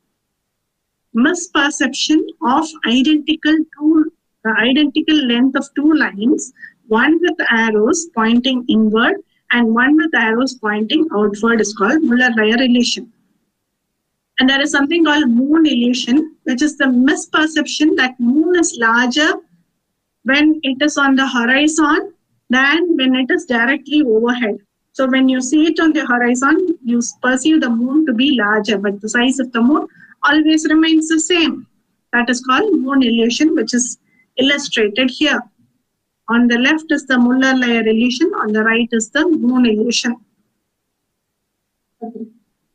Misperception of identical two, the identical length of two lines, one with arrows pointing inward and one with arrows pointing outward, is called Muller-Lyer illusion. And there is something called moon illusion, which is the misperception that moon is larger when it is on the horizon than when it is directly overhead. So when you see it on the horizon, you perceive the moon to be larger, but the size of the moon always remains the same. That is called moon illusion, which is illustrated here. On the left is the Muller-Lyer illusion. On the right is the moon illusion. Okay.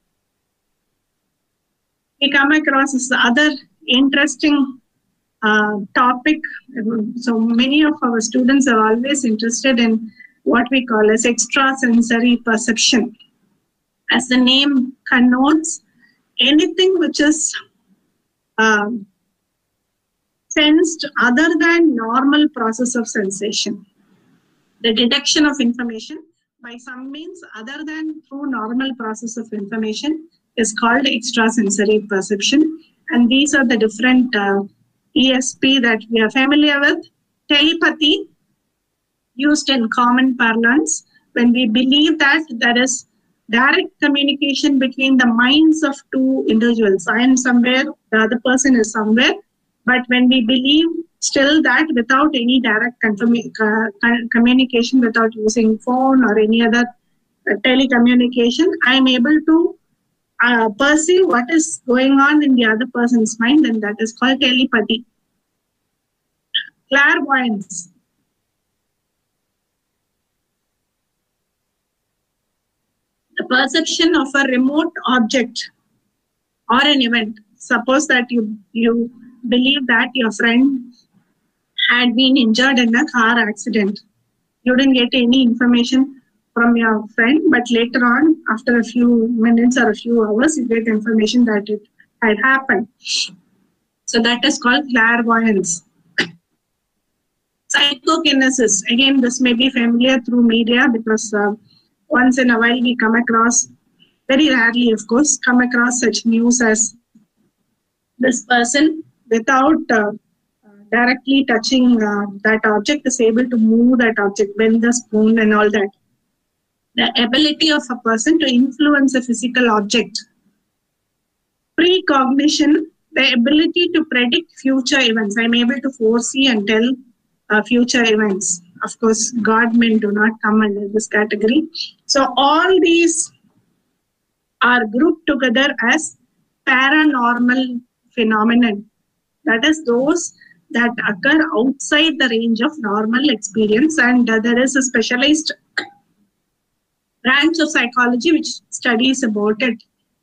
We come across this other interesting uh, topic. So many of our students are always interested in what we call as extrasensory perception. As the name connotes, anything which is um, sensed other than normal process of sensation. The detection of information by some means other than through normal process of information is called extrasensory perception. And these are the different uh, E S P that we are familiar with. Telepathy, used in common parlance, when we believe that there is direct communication between the minds of two individuals. I am somewhere, the other person is somewhere. But when we believe still that without any direct communication, without using phone or any other uh, telecommunication, I am able to uh, perceive what is going on in the other person's mind, and that is called telepathy. Clairvoyance. The perception of a remote object or an event. Suppose that you, you believe that your friend had been injured in a car accident. You didn't get any information from your friend, but later on, after a few minutes or a few hours, you get information that it had happened. So that is called clairvoyance. Psychokinesis. Again, this may be familiar through media because uh, once in a while we come across, very rarely of course, come across such news as this person without uh, directly touching uh, that object is able to move that object, bend the spoon and all that. The ability of a person to influence a physical object. Precognition, the ability to predict future events. I'm able to foresee and tell uh, future events. Of course, God men do not come under this category. So all these are grouped together as paranormal phenomenon. That is those that occur outside the range of normal experience, and uh, there is a specialized branch of psychology which studies about it.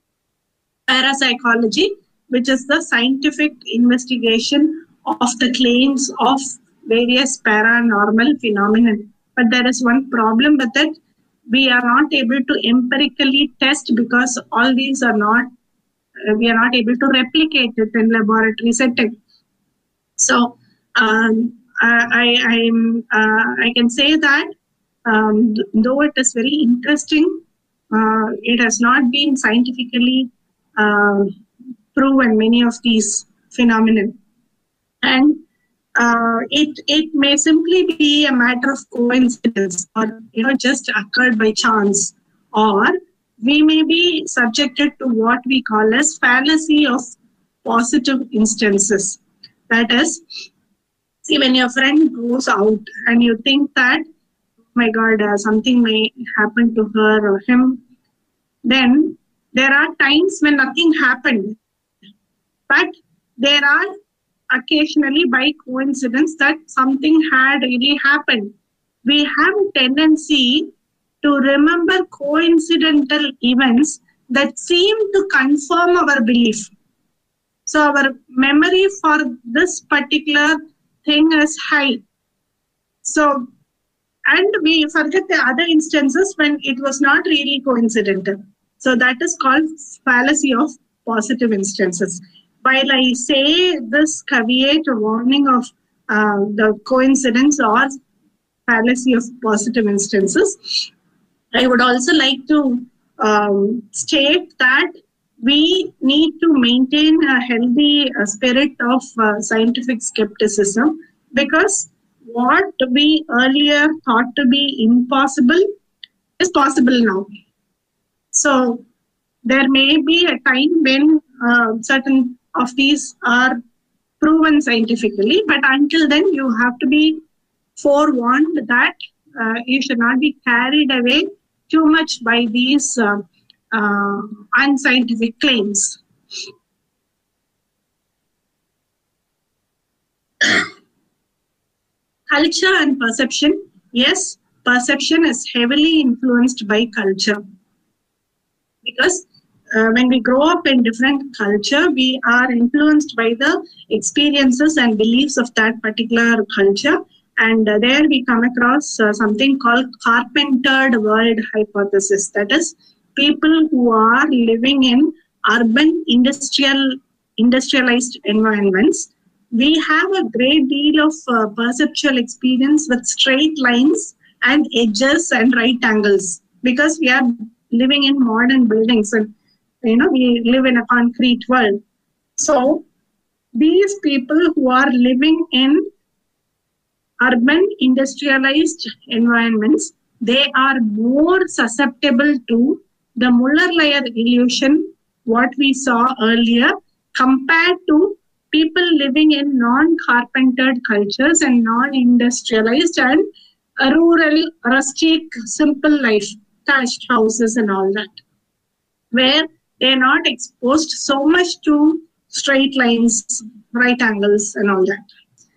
Parapsychology, which is the scientific investigation of the claims of various paranormal phenomena. But there is one problem with it. We are not able to empirically test because all these are not, uh, we are not able to replicate it in laboratory setting. So um, I, I, uh, I can say that um, though it is very interesting, uh, it has not been scientifically uh, proven, many of these phenomena. And uh, it, it may simply be a matter of coincidence or you know just occurred by chance, or we may be subjected to what we call as fallacy of positive instances. That is, see, when your friend goes out and you think that, oh my God, uh, something may happen to her or him, then there are times when nothing happened. But there are occasionally by coincidence that something had really happened. We have a tendency to remember coincidental events that seem to confirm our belief. So our memory for this particular thing is high. So, and we forget the other instances when it was not really coincidental. So that is called fallacy of positive instances. While I say this caveat or warning of uh, the coincidence or fallacy of positive instances, I would also like to um, state that we need to maintain a healthy uh, spirit of uh, scientific skepticism, because what we earlier thought to be impossible is possible now. So there may be a time when uh, certain of these are proven scientifically, but until then you have to be forewarned that uh, you should not be carried away too much by these uh, uh, unscientific claims. Culture and perception. Yes, perception is heavily influenced by culture. Because uh, when we grow up in different culture, we are influenced by the experiences and beliefs of that particular culture. And uh, there we come across uh, something called carpentered world hypothesis. That is, people who are living in urban industrial industrialized environments, we have a great deal of uh, perceptual experience with straight lines and edges and right angles, because we are living in modern buildings and you know we live in a concrete world. So these people who are living in urban industrialized environments, they are more susceptible to the Muller-Lyer illusion, what we saw earlier, compared to people living in non-carpentered cultures and non-industrialized and rural, rustic, simple life, thatched houses and all that, where they're not exposed so much to straight lines, right angles and all that.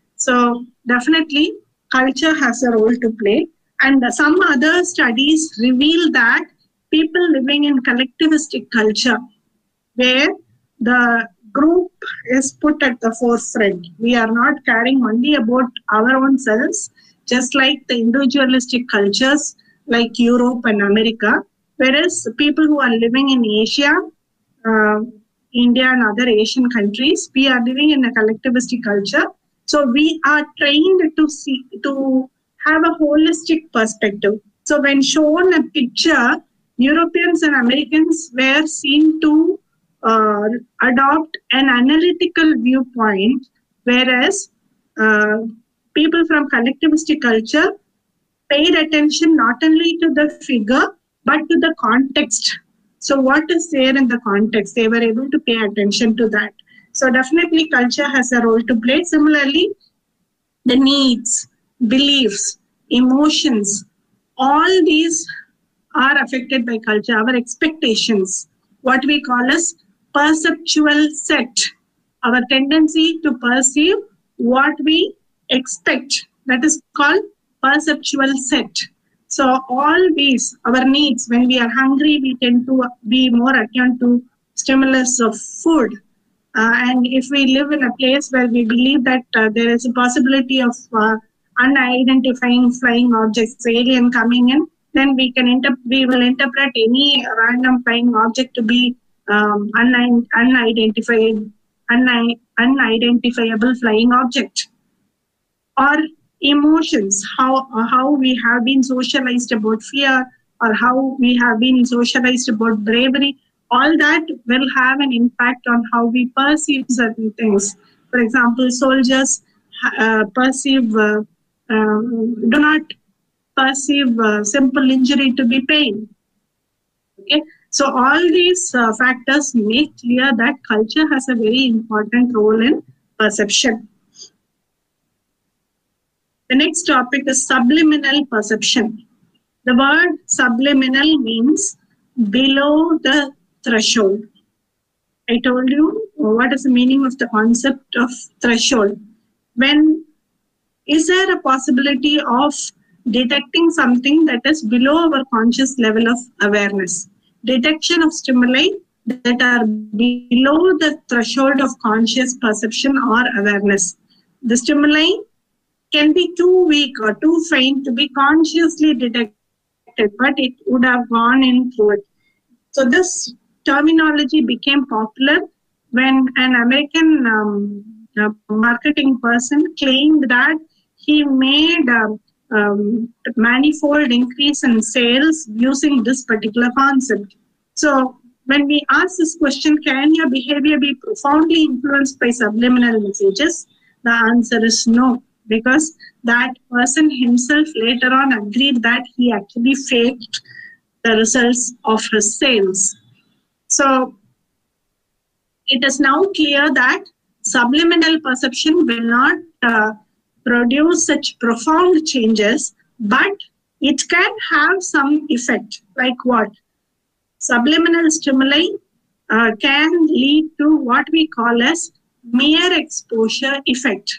So definitely culture has a role to play. And some other studies reveal that people living in collectivistic culture, where the group is put at the forefront. We are not caring only about our own selves, just like the individualistic cultures like Europe and America. Whereas people who are living in Asia, uh, India and other Asian countries, we are living in a collectivistic culture. So we are trained to see, to have a holistic perspective. So when shown a picture, Europeans and Americans were seen to uh, adopt an analytical viewpoint, whereas uh, people from collectivistic culture paid attention not only to the figure, but to the context. So what is there in the context? They were able to pay attention to that. So definitely culture has a role to play. Similarly, the needs, beliefs, emotions, all these are affected by culture. Our expectations, what we call as perceptual set, our tendency to perceive what we expect, that is called perceptual set. So all these, our needs, when we are hungry, we tend to be more attuned to stimulus of food. Uh, and if we live in a place where we believe that uh, there is a possibility of uh, unidentifying flying objects, alien coming in, then we can inter- we will interpret any random flying object to be um, un- unidentified, un- unidentifiable flying object. Or emotions, how how we have been socialized about fear, or how we have been socialized about bravery. All that will have an impact on how we perceive certain things. For example, soldiers uh, perceive, uh, uh, do not perceive uh, simple injury to be pain. Okay, so all these uh, factors make clear that culture has a very important role in perception. The next topic is subliminal perception. The word subliminal means below the threshold. I told you what is the meaning of the concept of threshold. When is there a possibility of detecting something that is below our conscious level of awareness? Detection of stimuli that are below the threshold of conscious perception or awareness. The stimuli can be too weak or too faint to be consciously detected, but it would have gone in through it. So this terminology became popular when an American um, uh, marketing person claimed that he made a um, manifold increase in sales using this particular concept. So when we ask this question, can your behavior be profoundly influenced by subliminal messages? The answer is no, because that person himself later on agreed that he actually faked the results of his sales. So it is now clear that subliminal perception will not uh, produce such profound changes, but it can have some effect. Like what? Subliminal stimuli uh, can lead to what we call as mere exposure effect.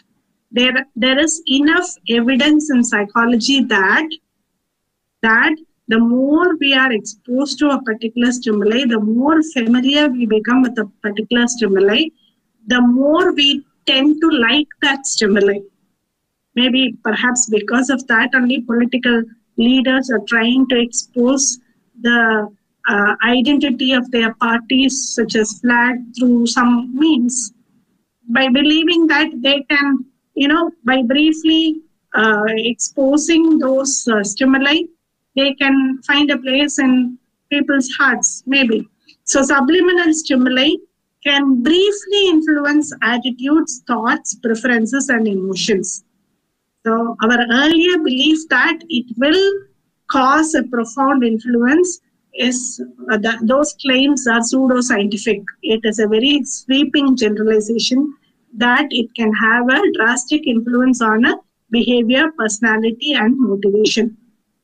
there, there is enough evidence in psychology that, that the more we are exposed to a particular stimuli, the more familiar we become with a particular stimuli, the more we tend to like that stimuli. Maybe perhaps because of that only political leaders are trying to expose the uh, identity of their parties, such as flag, through some means, by believing that they can, you know, by briefly uh, exposing those uh, stimuli, they can find a place in people's hearts, maybe. So subliminal stimuli can briefly influence attitudes, thoughts, preferences, and emotions. So our earlier belief that it will cause a profound influence is uh, that those claims are pseudoscientific. It is a very sweeping generalization that it can have a drastic influence on a behavior, personality, and motivation.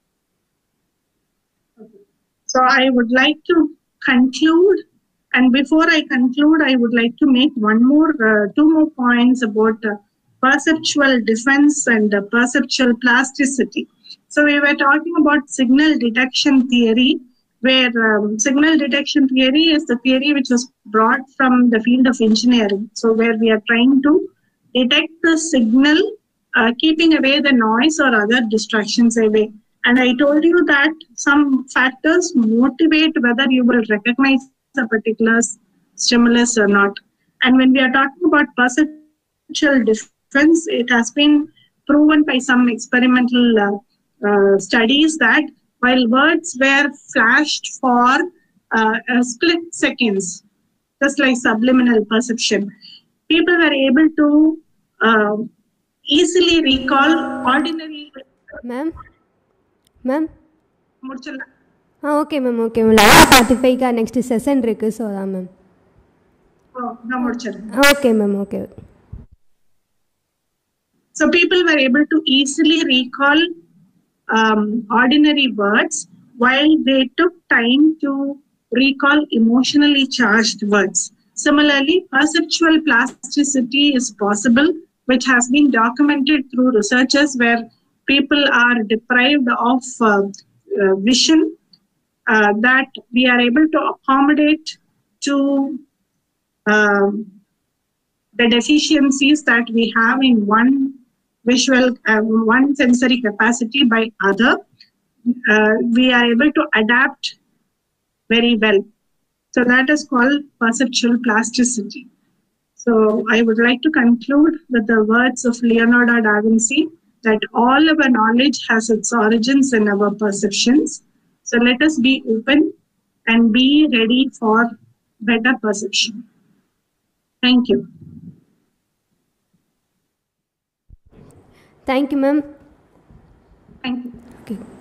So I would like to conclude, and before I conclude, I would like to make one more, uh, two more points about uh, perceptual defense and uh, perceptual plasticity. So we were talking about signal detection theory, where um, signal detection theory is the theory which was brought from the field of engineering. So where we are trying to detect the signal, uh, keeping away the noise or other distractions away. And I told you that some factors motivate whether you will recognize a particular stimulus or not. And when we are talking about perceptual defense, it has been proven by some experimental uh, uh, studies that while words were flashed for uh, a split seconds, just like subliminal perception, people were able to uh, easily recall ordinary. Ma'am? Ma'am? முடிச்சிடலாம். ஆ okay ma'am okay ma'am eleven forty ஃபைவ்க்கா next session இருக்குது so அதான் ma'am. ஓ நான் முடிச்சிடுறேன். Okay ma'am okay. So people were able to easily recall um, ordinary words while they took time to recall emotionally charged words. Similarly, perceptual plasticity is possible, which has been documented through researchers where people are deprived of uh, uh, vision, uh, that we are able to accommodate to uh, the deficiencies that we have in one visual, uh, one sensory capacity by other. Uh, we are able to adapt very well. So that is called perceptual plasticity. So I would like to conclude with the words of Leonardo da Vinci, that all our knowledge has its origins in our perceptions. So let us be open and be ready for better perception. Thank you. Thank you, ma'am. Thank you. Okay.